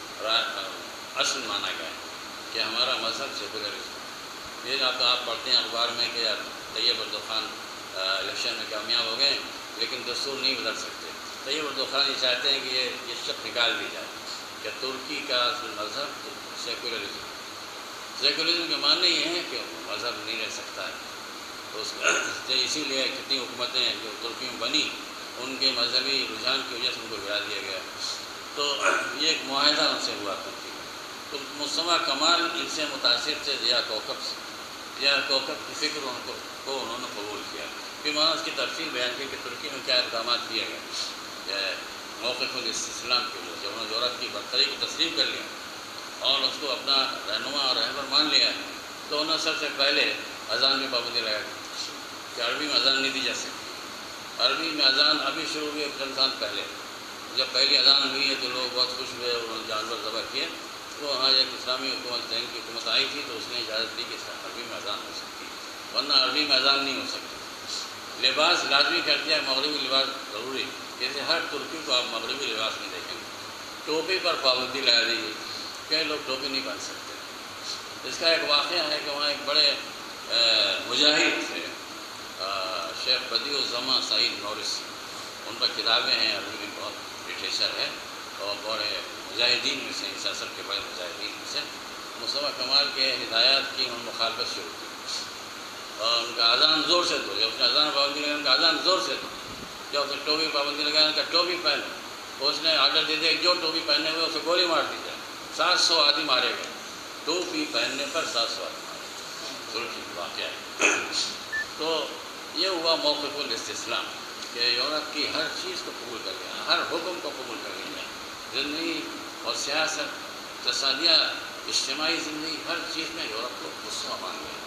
اصل مانا گیا ہے کہ ہمارا مذہب سیکولرزم۔ یہ آپ آپ پڑھتے ہیں اخبار میں کہ طیب اردوغان الیکشن میں کامیاب ہو گئے، لیکن دستور نہیں بدل سکتے۔ طیب اردوغان یہ چاہتے ہیں کہ یہ یہ شک نکال دی جائے کہ ترکی کا اصل مذہب سیکولرزم سیکولرزم کے معنی یہ ہے کہ مذہب نہیں رہ سکتا ہے۔ تو اس اسی لیے کتنی حکومتیں جو ترکی میں بنی، ان کے مذہبی رجحان کی وجہ سے ان کو گرا دیا گیا۔ تو یہ ایک معاہدہ ان سے ہوا ترکی میں۔ تو مصطفیٰ کمال ان سے متاثر تھے ضیاء کوکب سے، ضیاء کوکب کی فکر ان کو کو انہوں نے قبول کیا۔ پھر وہاں اس کی تفصیل بیان کی کہ ترکی میں کیا اقدامات کیے گئے موقف الاستسلام کے لیے، جب انہوں نے یورپ کی برتری کو تسلیم کر لیا اور اس کو اپنا رہنما اور رہبر مان لیا، تو انہوں نے سب سے پہلے اذان میں پابندی لگا دی کہ عربی میں اذان نہیں دی جا سکتی۔ عربی میں اذان ابھی شروع ہوئی چند سال پہلے، جب پہلی اذان ہوئی ہے تو لوگ بہت خوش ہوئے اور انہوں نے جانور ذبح کیے۔ تو وہاں ایک اسلامی حکومت ذہن کی حکومت آئی تھی تو اس نے اجازت دی کہ عربی میں اذان ہو سکتی، ورنہ عربی میں اذان نہیں ہو سکتی۔ لباس لازمی کر دیا، مغربی لباس ضروری، جیسے ہر ترکی کو آپ مغربی لباس میں دیکھیں گے۔ ٹوپی پر پابندی لگا دی گئی، کئی لوگ ٹوپی نہیں پہن سکتے۔ اس کا ایک واقعہ ہے کہ وہاں ایک بڑے مجاہد تھے، شیخ بدیع الزماں سعید نورسی، ان پر کتابیں ہیں، عربی میں بہت لٹریچر ہے، اور بڑے مجاہدین میں سے، اس عصر کے بڑے مجاہدین میں سے۔ مصطفیٰ کمال کے ہدایات کی انہوں نے مخالفت شروع کی، اور ان کا اذان زور سے دو، جب اس نے اذان پابندی لگایا ان کا اذان زور سے دو، جب اس نے ٹوپی پابندی لگایا ان کا ٹوپی پہنو، اس نے آرڈر دے دیا جو ٹوپی پہننے ہوئے اسے گولی مار دی جائے۔ سات سو آدمی مارے گئے، ٹوپی پہننے پر سات سو آدمی مارے، ترکی واقعہ ہے۔ تو یہ ہوا موقف الاستسلام کہ یورپ کی ہر چیز کو قبول کر لیا، ہر حکم کو قبول کر لیا، زندگی اور سیاست، تصادیہ، اجتماعی زندگی، ہر چیز میں یورپ کو رسوا مان لیا۔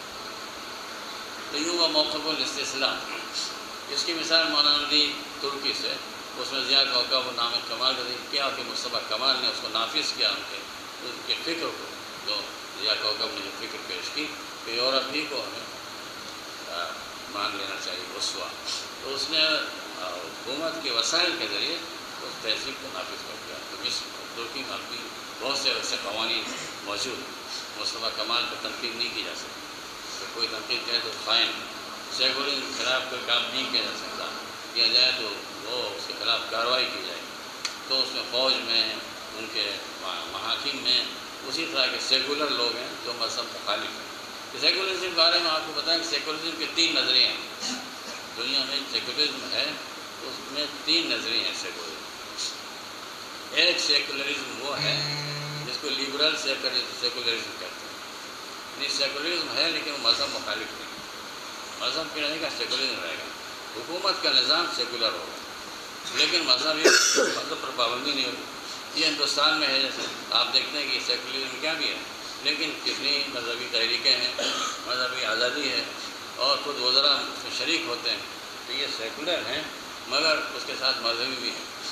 تو یہ ہوا موقف الاستسلام۔ اس کی مثال مولانا دی ترکی سے، اس میں ضیاء کوکب و نام کمال کا ذکر کیا کہ مصطفیٰ کمال نے اس کو نافذ کیا، ان کے ان کے فکر کو، جو ضیاء کوکب نے جو فکر پیش کی کہ یورپ ہی کو ہمیں مان لینا چاہیے رسوا، تو اس نے حکومت کے وسائل کے ذریعے اس تہذیب کو نافذ کر دیا۔ تو مصر ترکی میں بھی بہت سے ایسے قوانین موجود ہیں، مصطفیٰ کمال پر تنقید نہیں کی جا سکتی، تو کوئی تنقید کرے تو خائن، سیکولرزم کے خلاف کوئی کام نہیں کیا جا سکتا، کیا جائے تو وہ اس کے خلاف کارروائی کی جائے۔ تو اس میں فوج میں، ان کے محاکم میں اسی طرح کے سیکولر لوگ ہیں جو مذہب مخالف ہیں۔ سیکولرزم کے بارے میں آپ کو بتائیں کہ سیکولرزم کے تین نظریے ہیں دنیا میں۔ سیکولرزم ہے اس میں تین نظریے ہیں سیکولرزم۔ ایک سیکولرزم وہ ہے جس کو لیبرل سیکولرزم کہتے ہیں، یعنی سیکولرزم ہے لیکن وہ مذہب مخالف نہیں، مذہب کی رہے گا سیکولرزم رہے گا، حکومت کا نظام سیکولر ہوگا لیکن مذہب مذہب پر پابندی نہیں ہوگی۔ یہ ہندوستان میں ہے، جیسے آپ دیکھتے ہیں کہ سیکولرزم کیا بھی ہے، لیکن کتنی مذہبی تحریکیں ہیں، مذہبی آزادی ہے، اور خود وزراء اس میں شریک ہوتے ہیں، تو یہ سیکولر ہیں مگر اس کے ساتھ مذہبی بھی ہیں۔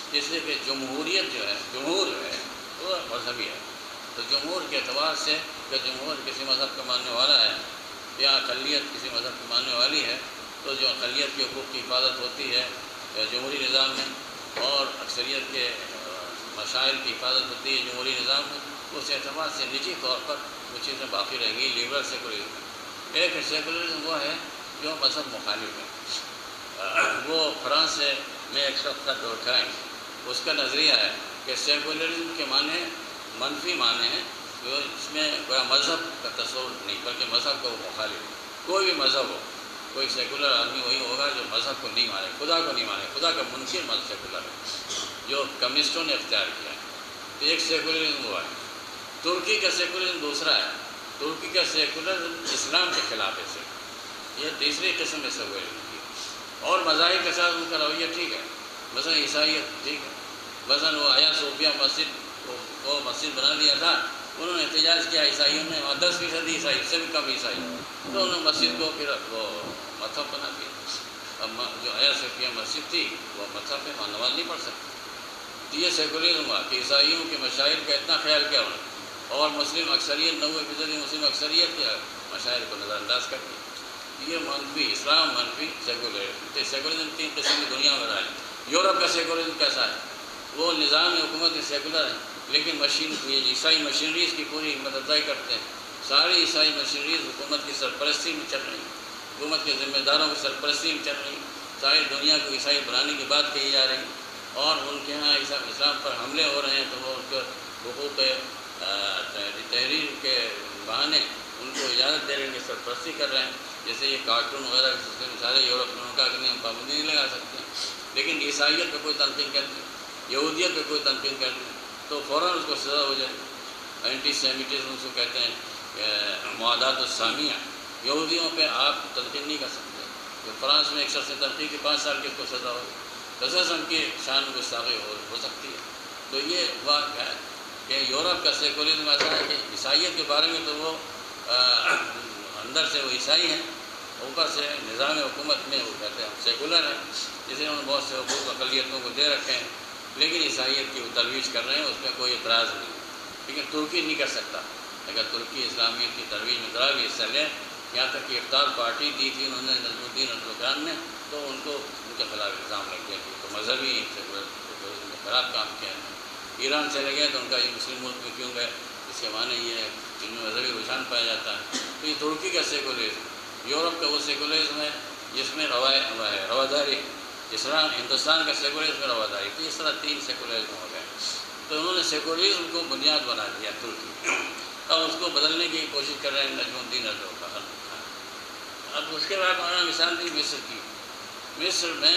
اس لیے کہ جمہوریت جو ہے جمہور جو ہے وہ مذہبی ہے، تو جمہور کے اعتبار سے کہ جمہور کسی مذہب کا ماننے والا ہے یا اقلیت کسی مذہب کی ماننے والی ہے، تو جو اقلیت کے حقوق کی حفاظت ہوتی ہے جمہوری نظام میں، اور اکثریت کے مسائل کی حفاظت ہوتی ہے جمہوری نظام میں، اس اعتبار سے نجی طور پر وہ چیزیں باقی رہیں گی لیبرل سیکولرزم۔ ایک سیکولرزم وہ ہے جو مذہب مخالف ہے۔ وہ فرانس میں ایک شخص کا دورکھائیں، اس کا نظریہ ہے کہ سیکولرزم کے معنی منفی معنی ہیں، جو اس میں کوئی مذہب کا تصور نہیں بلکہ مذہب کا وہ مخالف ہے۔ کوئی بھی مذہب ہو، کوئی سیکولر آدمی وہی ہوگا جو مذہب کو نہیں مانے، خدا کو نہیں مانے، خدا کا منکر مذہب سیکولر ہے، جو کمیونسٹوں نے اختیار کیا ہے۔ تو ایک سیکولرزم ہوا ہے۔ ترکی کا سیکولرزم دوسرا ہے، ترکی کا سیکولرزم اسلام کے خلاف ہے، یہ تیسری قسم ہے سیکولرزم کی۔ اور مذاہب کے ساتھ ان کا رویہ ٹھیک ہے، مثلا عیسائیت ٹھیک ہے، مثلا وہ آیا صوفیہ مسجد کو مسجد بنا دیا تھا، انہوں نے احتجاج کیا عیسائیوں نے، وہاں دس فیصد عیسائی، اس سے بھی کم عیسائی، تو انہوں نے مسجد کو پھر وہ مذہب بنا دیا۔ اب جو آیا صوفیہ مسجد تھی وہ مذہب ہے، وہاں نماز نہیں پڑھ سکتی۔ یہ سیکولرزم ہوا کہ عیسائیوں کے مشاہیر کا اتنا خیال کیا انہوں نے، اور مسلم اکثریت نوے فیصد مسلم اکثریت کے مشاہیر کو نظر انداز کر دیا۔ یہ منفی اسلام منفی سیکولرزم۔ سیکولرزم تین قسم کی دنیا میں رہا ہے۔ یورپ کا سیکولرزم کیسا ہے؟ وہ نظام حکومت سیکولر ہے، لیکن مشین عیسائی مشینریز کی پوری مدد کرتے ہیں۔ ساری عیسائی مشینریز حکومت کی سرپرستی میں چل رہی ہیں، حکومت کے ذمہ داروں کی سرپرستی میں چل رہی ہیں، ساری دنیا کو عیسائی بنانے کی بات کہی جا رہی ہے، اور ان کے ہاں اسلام پر حملے ہو رہے ہیں تو وہ ان کے حقوق تحریر کے بہانے ان کو اجازت دے رہے ہیں، سرپرستی کر رہے ہیں۔ جیسے یہ کارٹون وغیرہ کے سلسلے میں سارے یورپ میں ان کا کہ ہم پابندی نہیں لگا سکتے ہیں، لیکن عیسائیت پہ کوئی تنقید کرتے ہیں، یہودیت پہ کوئی تنقید کرتے ہیں تو فوراً اس کو سزا ہو جائے۔ اینٹی سیمیٹزم اس کو کہتے ہیں کہ معادات السامیہ، یہودیوں پہ آپ تنقید نہیں کر سکتے۔ تو فرانس میں ایک شخص نے تنقید کی، پانچ سال کی اس کو سزا ہوگی، قصصاً کی شان گستاخی ہو ہو سکتی ہے۔ تو یہ واقعہ ہے کہ یورپ کا سیکولرزم ایسا ہے کہ عیسائیت کے بارے میں تو وہ اندر سے وہ عیسائی ہیں، اوپر سے نظام حکومت میں وہ کہتے ہیں سیکولر ہیں، جسے انہوں نے بہت سے حقوق اقلیتوں کو دے رکھے ہیں، لیکن عیسائیت کی وہ ترویج کر رہے ہیں، اس میں کوئی اعتراض نہیں۔ لیکن ترکی نہیں کر سکتا، اگر ترکی اسلامیت کی ترویج میں ذرا بھی حصہ لے، یہاں تک کہ افطار پارٹی دی تھی انہوں نے نظم الدین اردوغان نے، تو ان کو ان کے خلاف الزام لگ گیا کہ تو مذہبی سیکولرزم کے خلاف کام کیا ہے۔ ایران سے لگے تو ان کا یہ مسلم ملک میں کیوں گئے، اس کے معنی یہ ہے کہ ان میں مذہبی رجحان پایا جاتا ہے۔ تو یہ ترکی کا سیکولرزم، یورپ کا وہ سیکولرزم ہے جس میں روای ہے رواداری، جس طرح ہندوستان کا سیکولرزم میں رواداری، تو اس طرح تین سیکولرزم ہو گئے۔ تو انہوں نے سیکولرزم کو بنیاد بنا دیا ترکی، اور اس کو بدلنے کی کوشش کر رہے ہیں نجم الدین اردوغان۔ اب اس کے بعد انہوں نے مثال دی مصر کی۔ مصر میں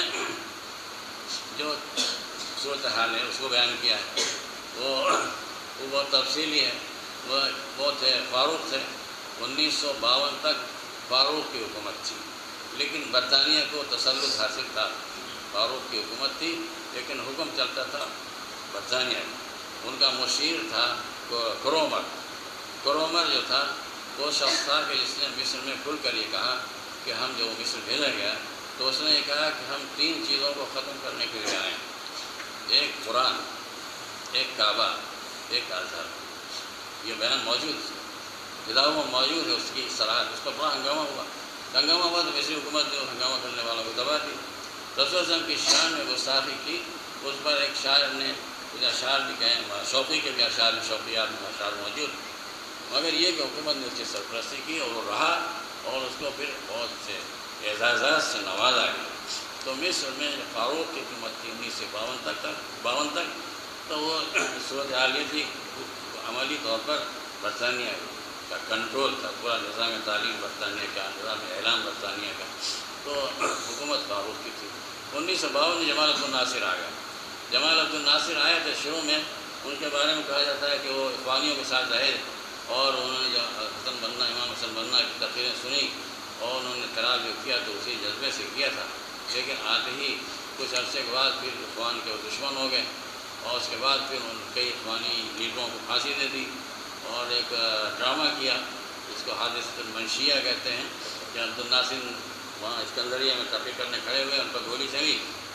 جو صورتحال ہے اس کو بیان کیا ہے، وہ وہ بہت تفصیلی ہے۔ وہ بہت تھے فاروق تھے، انیس سو باون تک فاروق کی حکومت تھی، لیکن برطانیہ کو تسلط حاصل تھا۔ فاروق کی حکومت تھی لیکن حکم چلتا تھا برطانیہ میں۔ ان کا مشیر تھا کرومر۔ کرومر جو تھا وہ شخص تھا کہ جس نے مصر میں کھل کر یہ کہا کہ ہم جو مصر بھیجا گیا تو اس نے یہ کہا کہ ہم تین چیزوں کو ختم کرنے کے لیے آئے ہیں، ایک قرآن، ایک کعبہ، ایک ازہر۔ یہ بیان موجود ہے، کتابوں میں موجود ہے، اس کی صلاحیت۔ اس پر بڑا ہنگامہ ہوا ہنگامہ ہوا تو مصری حکومت نے ہنگامہ کرنے والوں کو دبا دی۔ رسول اللہ کی شان میں گستاخی کی، اس پر ایک شاعر نے کچھ اشعار بھی کہیں، شوقی کے بھی اشعار میں شوقیات میں اشعار موجود، مگر یہ کہ حکومت نے اس کی سرپرستی کی اور وہ رہا، اور اس کو پھر بہت سے اعزازات سے نوازا گیا۔ تو مصر میں فاروق کی حکومت تھی انیس سو باون تک باون تک تو وہ صورتحال یہ تھی، عملی طور پر برطانیہ کا کنٹرول تھا، پورا نظام تعلیم برطانیہ کا، نظام اعلام برطانیہ کا، تو حکومت فاروق کی تھی۔ انیس سو باون میں جمال عبد الناصر آ گیا۔ جمال عبد الناصر آئے تھے، شروع میں ان کے بارے میں کہا جاتا ہے کہ وہ اخوانیوں کے ساتھ رہے، اور انہوں نے جو حسن بننا امام حسن بننا کی تقریریں سنی اور انہوں نے قرار جو کیا تو اسی جذبے سے کیا تھا، لیکن آتے ہی کچھ عرصے کے بعد پھر اخوان کے دشمن ہو گئے، اور اس کے بعد پھر ان کئی اخوانی لیڈروں کو پھانسی دے دی، اور ایک ڈرامہ کیا جس کو حادثۃ المنشیہ کہتے ہیں، کہ عبد الناصر وہاں اسکندریہ میں تقریر کرنے کھڑے ہوئے، ان پر گولی چلی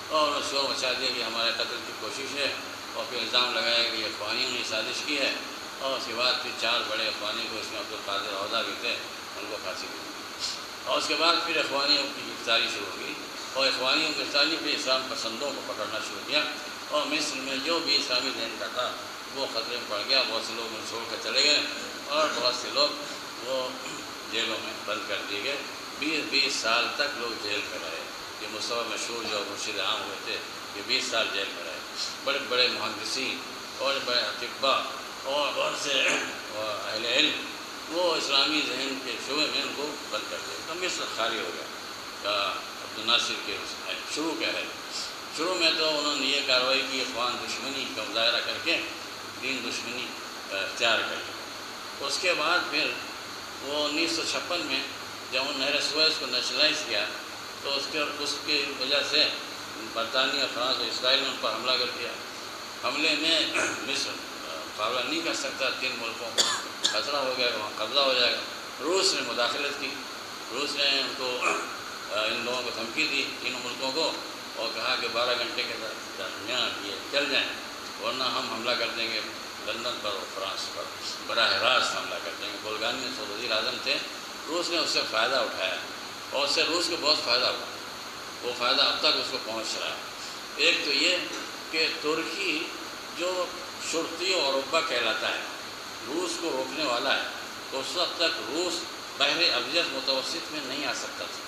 اور اس کو مچا دیا کہ ہمارے قتل کی کوشش ہے، اور پھر الزام لگایا کہ یہ اخوانیوں نے سازش کی ہے، اور اس کے بعد پھر چار بڑے اخوانی کو، اس میں عبد القادر عہدہ بھی تھے، ان کو پھانسی دی، اور اس کے بعد پھر اخوانیوں کی گرفتاری شروع ہوئی، اور اخوانیوں کی گرفتاری پھر اسلام پسندوں کو پکڑنا شروع کیا، اور مصر میں جو بھی اسلامی ذہن کا تھا وہ خطرے میں پڑ گیا، بہت سے لوگ ان چھوڑ کر چلے گئے، اور بہت سے لوگ وہ جیلوں میں بند کر دیے گئے، بیس بیس سال تک لوگ جیل میں رہے۔ یہ مصطفیٰ مشہور جو مرشد عام ہوئے تھے، یہ بیس سال جیل میں رہے، بڑے بڑے محدثین اور بڑے اطباء اور بہت سے اہل علم، وہ اسلامی ذہن کے شعبے میں ان کو بند کر دیا، تو مصر خالی ہو گیا۔ عبد الناصر کے شروع کیا ہے، شروع میں تو انہوں نے یہ کارروائی کی، اخوان دشمنی کا مظاہرہ کر کے دین دشمنی اختیار کر کے، اس کے بعد پھر وہ انیس سو چھپن میں جب انہوں نے نہر سویز کو نیشنلائز کیا، تو اس کے اس کی وجہ سے برطانیہ، فرانس اور اسرائیل نے ان پر حملہ کر دیا۔ حملے میں مصر مقابلہ نہیں کر سکتا، تین ملکوں کو خطرہ ہو گیا کہ وہاں قبضہ ہو جائے گا۔ روس نے مداخلت کی، روس نے ان کو ان لوگوں کو دھمکی دی، تینوں ملکوں کو، اور کہا کہ بارہ گھنٹے کے درمیان یہ چل جائیں، ورنہ ہم حملہ کر دیں گے لندن پر اور فرانس پر، براہ راست حملہ کر دیں گے۔ بولگانی سے وزیر اعظم تھے، روس نے اس سے فائدہ اٹھایا، اور اس سے روس کو بہت فائدہ ہوا، وہ فائدہ اب تک اس کو پہنچ رہا ہے۔ ایک تو یہ کہ ترکی جو شرطی اوروپا کہلاتا ہے، روس کو روکنے والا ہے، تو اس وقت تک روس بحر ابیض متوسط میں نہیں آ سکتا تھا،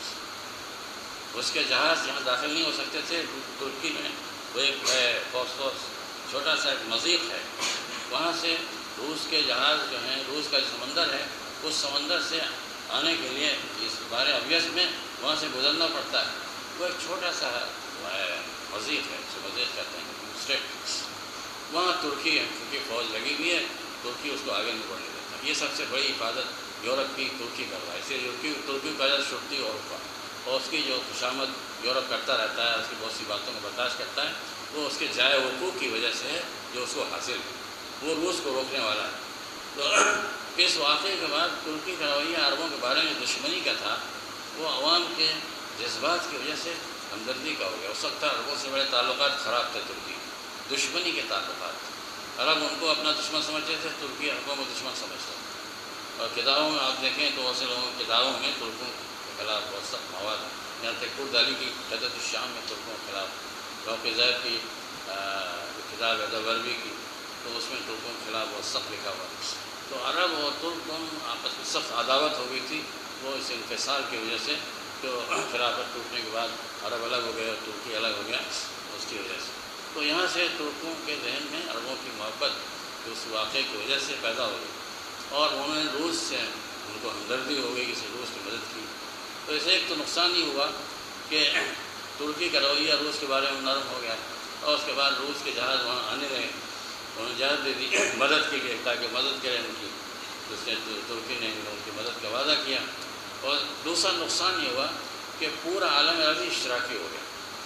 اس کے جہاز یہاں داخل نہیں ہو سکتے تھے۔ ترکی میں وہ ایک ہے فوسفورس، چھوٹا سا ایک مضیق ہے، وہاں سے روس کے جہاز جو ہیں، روس کا جو سمندر ہے، اس سمندر سے آنے کے لیے اس بحر ابیض میں وہاں سے گزرنا پڑتا ہے۔ وہ ایک چھوٹا سا مضیق ہے، اسے مضیق کہتے ہیں، اسٹیپ، وہاں ترکی کی فوج لگی ہوئی ہے، ترکی اس کو آگے نہیں بڑھنے دیتا۔ یہ سب سے بڑی حفاظت یورپ کی ترکی کر رہا ہے، اس لیے ترکی کا شرطی اوروپا، اور اس کی جو خوشامد یورپ کرتا رہتا ہے، اس کی بہت سی باتوں کو برداشت کرتا ہے، وہ اس کے جائے وقوع کی وجہ سے ہے جو اس کو حاصل ہے، وہ روس کو روکنے والا ہے۔ تو اس واقعے کے بعد ترکی کا رویہ عربوں کے بارے میں دشمنی کا تھا، وہ عوام کے جذبات کی وجہ سے ہمدردی کا ہو گیا۔ اس وقت عربوں سے بڑے تعلقات خراب تھے، ترکی دشمنی کے تعلقات، عرب ان کو اپنا دشمن سمجھتے تھے، ترکی عربوں کو دشمن سمجھتا تھا۔ اور کتابوں میں آپ دیکھیں تو ایسے لوگوں کی کتابوں میں ترکوں کے خلاف بہت سخت مواد ہے، یہاں تک کرد علی کی قدرت الشام میں ترکوں کے خلاف، روق زید کی کتاب ہے دوربی کی، تو اس میں ترکوں کے خلاف بہت سخت لکھا ہوا۔ تو عرب اور ترک آپس میں سخت عداوت ہو گئی تھی، وہ اس انفصال کی وجہ سے، جو خلافت ٹوٹنے کے بعد عرب الگ ہو گئے اور ترکی الگ ہو گیا، اس کی وجہ سے۔ تو یہاں سے ترکوں کے ذہن میں عربوں کی محبت اس واقعے کی وجہ سے پیدا ہو گئی، اور انہوں نے روس سے ان کو ہمدردی ہو گئی، کسی روس کی مدد کی۔ تو اسے ایک تو نقصان یہ ہوا کہ ترکی کا رویہ روس کے بارے میں نرم ہو گیا، اور اس کے بعد روس کے جہاز وہاں آنے لگے، انہوں نے اجازت دے دی مدد کے لیے، تاکہ مدد کریں ان کی، اس نے ترکی نے ان کی مدد کا وعدہ کیا۔ اور دوسرا نقصان یہ ہوا کہ پورا عالم عربی اشتراکی ہو گیا،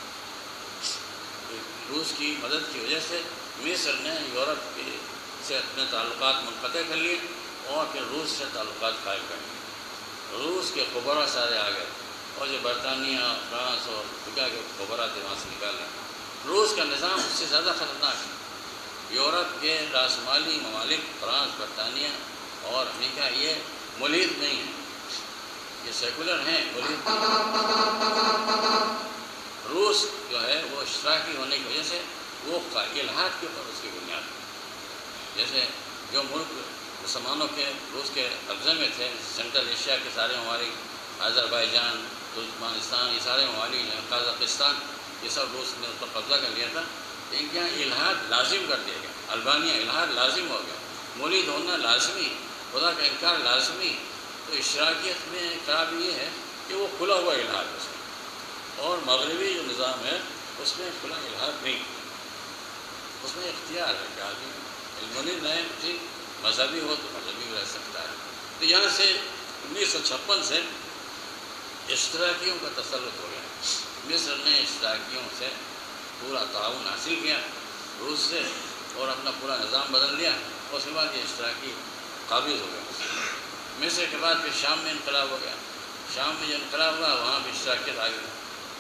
روس کی مدد کی وجہ سے مصر نے یورپ کے سے اپنے تعلقات منقطع کر لیے، اور پھر روس سے تعلقات قائم کر لیے۔ روس کے خبراء سارے آ گئے، اور جو برطانیہ، فرانس اور امریکہ کے خبراء تھے وہاں سے نکال لیں۔ روس کا نظام اس سے زیادہ خطرناک ہے، یورپ کے راسمالی ممالک فرانس، برطانیہ اور امریکہ یہ ملحد نہیں ہیں، یہ سیکولر ہیں، ملحد نہیں۔ روس جو ہے وہ اشتراکی ہونے کی وجہ سے وہ الحاد کے اوپر اس کی بنیاد ہے۔ جیسے جو ملک مسلمانوں کے روس کے قبضے میں تھے، سینٹرل ایشیا کے سارے ممالک، آذربائیجان، ترکمانستان، یہ سارے ممالک جو ہیں، قازقستان، یہ سب روس نے اس پر قبضہ کر لیا تھا، ان کے یہاں الحاد لازم کر دیا گیا، البانیہ الحاد لازم ہو گیا، مولد ہونا لازمی، خدا کا انکار لازمی۔ تو اشتراکیت میں خرابی یہ ہے کہ وہ کھلا ہوا الحاد ہے اس میں، اور مغربی جو نظام ہے اس میں کھلا الحاد نہیں، اس میں اختیار ہے کہ آدمی علم نہیں ٹھیک مذہبی ہو تو مذہبی رہ سکتا ہے۔ تو یہاں سے انیس سو چھپن سے اشتراکیوں کا تسلط ہو گیا، مصر نے اشتراکیوں سے پورا تعاون حاصل کیا روس سے، اور اپنا پورا نظام بدل لیا، اور اس کے بعد یہ اشتراکی قابض ہو گیا۔ مصر کے بعد پھر شام میں انقلاب ہو گیا، شام میں جو انقلاب ہوا وہاں بھی اشتراکیت آ گئی،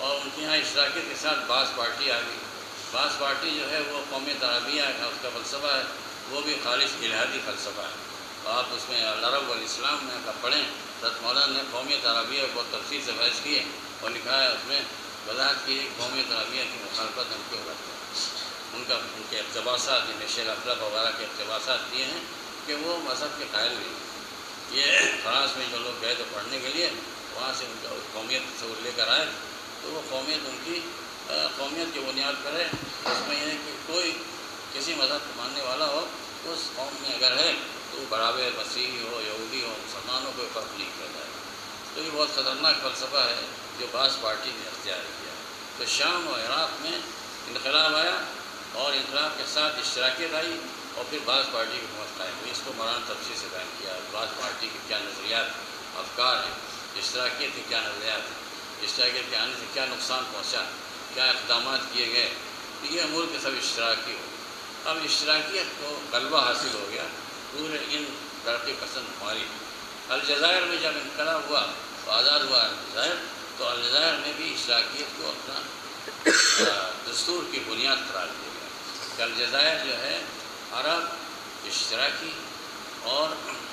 اور ان کے یہاں اشتراکیت کے ساتھ بعض پارٹی آ گئی. بعض پارٹی جو ہے وہ قوم ترابیہ کا اس کا فلسفہ ہے، وہ بھی خالص الہادی فلسفہ ہے. آپ اس میں العرب والاسلام میں کا پڑھیں، حضرت مولانا نے قوم ترابیہ بہت تفصیل سے بحث کی ہے اور لکھا ہے اس میں وضاحت کی قوم ترابیہ کی مخالفت ہم کیوں کرتے ہیں. ان کا ان کے اقتباسات جنہیں شیخ افلاق وغیرہ کے اقتباسات دیے ہیں کہ وہ مذہب کے قائل نہیں. یہ فرانس میں جو لوگ گئے تھے پڑھنے کے لیے، وہاں سے ان کا قومیت سے وہ لے کر آئے تو وہ قومیت ان کی قومیت کی بنیاد پر ہے. اس میں یہ ہے کہ کوئی کسی مذہب کو ماننے والا ہو اس قوم میں اگر ہے تو وہ برابر مسیحی ہو، یہودی ہو، مسلمانوں کو فرق نہیں کیا جائے. تو یہ بہت خطرناک فلسفہ ہے جو بعض پارٹی نے اختیار کیا. تو شام و عراق میں انقلاب آیا اور انقلاب کے ساتھ اشتراکیت آئی اور پھر بعض پارٹی کی حکومت قائم ہوئی. اس کو مولانا تفصیل سے بیان کیا بعض پارٹی کے کیا نظریات افکار ہیں، اشتراکیت کے کیا نظریات ہیں، اشتراکیت کے آنے سے کیا نقصان پہنچا، کیا اقدامات کیے گئے. یہ ملک سب اشتراکی ہو. اب اشتراکیت کو غلبہ حاصل ہو گیا پورے ان ترقی پسند ممالک. الجزائر میں جب انقلاب ہوا تو آزاد ہوا الجزائر، تو الجزائر میں بھی اشتراکیت کو اپنا دستور کی بنیاد قرار دیا گیا کہ الجزائر جو ہے عرب، اشتراکی اور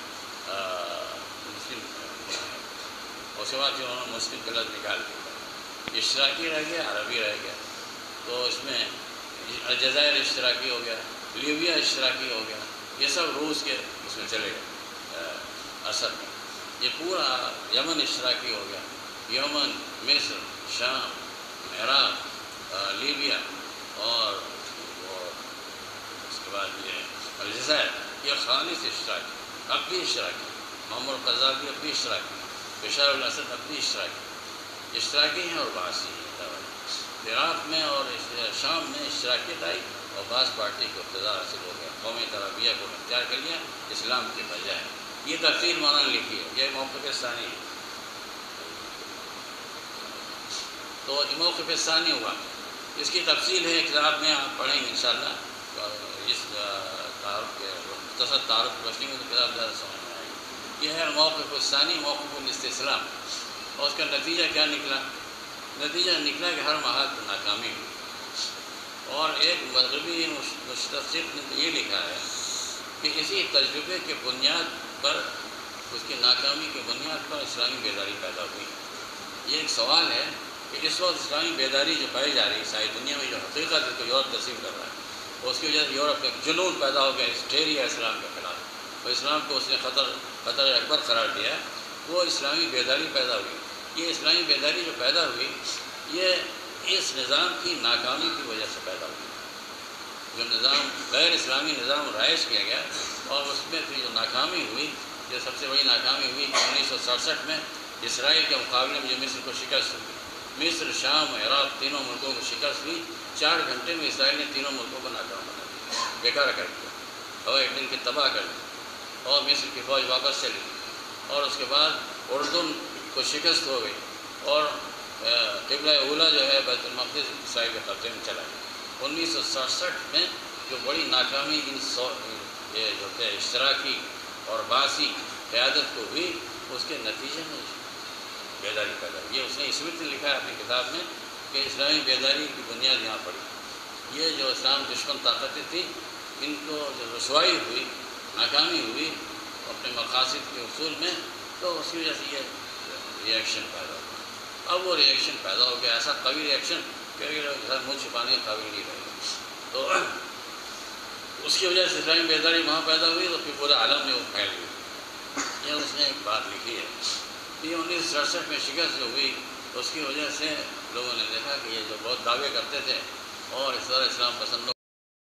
مسلم، اس کے بعد جو انہوں نے مسلم کا لفظ نکال دیا، اشتراکی رہ گیا، عربی رہ گیا. تو اس میں الجزائر اشتراکی ہو گیا، لیبیا اشتراکی ہو گیا، یہ سب روس کے اس میں چلے گئے اثر میں. یہ پورا یمن اشتراکی ہو گیا، یمن، مصر، شام، عراق، لیبیا اور اس کے بعد یہ الجزائر، یہ خالص اشتراکی، اپنی اشتراکی. معمر القذافی اپنی اشتراکی، بشار الاسد اپنی اشتراکی، اشتراکی ہیں اور باسی ہیں. عراق میں اور شام میں اشتراکیت آئی اور بعض پارٹی کو اقتدار حاصل ہو گیا، قومی ترابیہ کو اختیار کر لیا اسلام کے بجائے. یہ تفصیل مولانا نے لکھی ہے، یہ موقف ثانی ہے. تو موقف ثانی ہوا، اس کی تفصیل ہے کتاب میں آپ پڑھیں گے انشاءاللہ. اس تعارف کے مختصر تعارف روشنی میں تو کتاب زیادہ سمجھ میں آئے گی. یہ ہے موقف ثانی، موقف الاستسلام. اور اس کا نتیجہ کیا نکلا؟ نتیجہ نکلا کہ ہر محاذ پر ناکامی ہوئی. اور ایک مغربی مستشرق نے یہ لکھا ہے کہ اسی تجربے کے بنیاد پر، اس کی ناکامی کے بنیاد پر اسلامی بیداری پیدا ہوئی. یہ ایک سوال ہے کہ اس وقت اسلامی بیداری جو پائی جا رہی ہے ساری دنیا میں، جو حقیقت ہے تو یورپ تسلیم کر رہا ہے، اور اس کی وجہ سے یورپ میں جنون پیدا ہو گیا ہسٹیریا اسلام کے خلاف، اور اسلام کو اس نے خطر خطر اکبر قرار دیا. وہ اسلامی بیداری پیدا ہوئی. یہ اسلامی بیداری جو پیدا ہوئی یہ اس نظام کی ناکامی کی وجہ سے پیدا ہوئی. جو نظام غیر اسلامی نظام رائج کیا گیا اور اس میں پھر جو ناکامی ہوئی، جو سب سے بڑی ناکامی ہوئی انیس سو سڑسٹھ میں اسرائیل کے مقابلے میں جو مصر کو شکست ہوئی. مصر، شام، عراق تینوں ملکوں کو شکست ہوئی. چار گھنٹے میں اسرائیل نے تینوں ملکوں کو ناکام بنا دیا، بیکار کر دیا، ہوائی اڈے کے تباہ کر دیا اور مصر کی فوج واپس چلی گئی. اور اس کے بعد اردن کو شکست ہو گئی اور قبلہ اولیٰ جو ہے بیت المقدس اسرائیل کے قبضے میں چلا گیا. انیس سو سڑسٹھ میں جو بڑی ناکامی ان سو یہ جو کہ اشتراکی اور باسی قیادت کو ہوئی، اس کے نتیجے میں بیداری پیدا ہوئی. یہ اس نے اسمتھ نے لکھا ہے اپنی کتاب میں کہ اسلامی بیداری کی بنیاد یہاں پڑی. یہ جو اسلام دشمن طاقتیں تھیں، ان کو جو رسوائی ہوئی، ناکامی ہوئی اپنے مقاصد کے حصول میں، تو اس کی وجہ سے یہ ری ایکشن پیدا ہوا. اب وہ ری ایکشن پیدا ہو گیا، ایسا قوی ری ایکشن کہ منہ چھپانے کے قابل نہیں رہے. تو اس کی وجہ سے اسلامی بیداری وہاں پیدا ہوئی تو پھر پورے عالم میں وہ پھیل گئی. یہ اس نے ایک بات لکھی ہے کہ انیس سو سڑسٹھ میں شکست جو ہوئی اس کی وجہ سے لوگوں نے دیکھا کہ یہ جو بہت دعوے کرتے تھے اور اس طرح اسلام پسندوں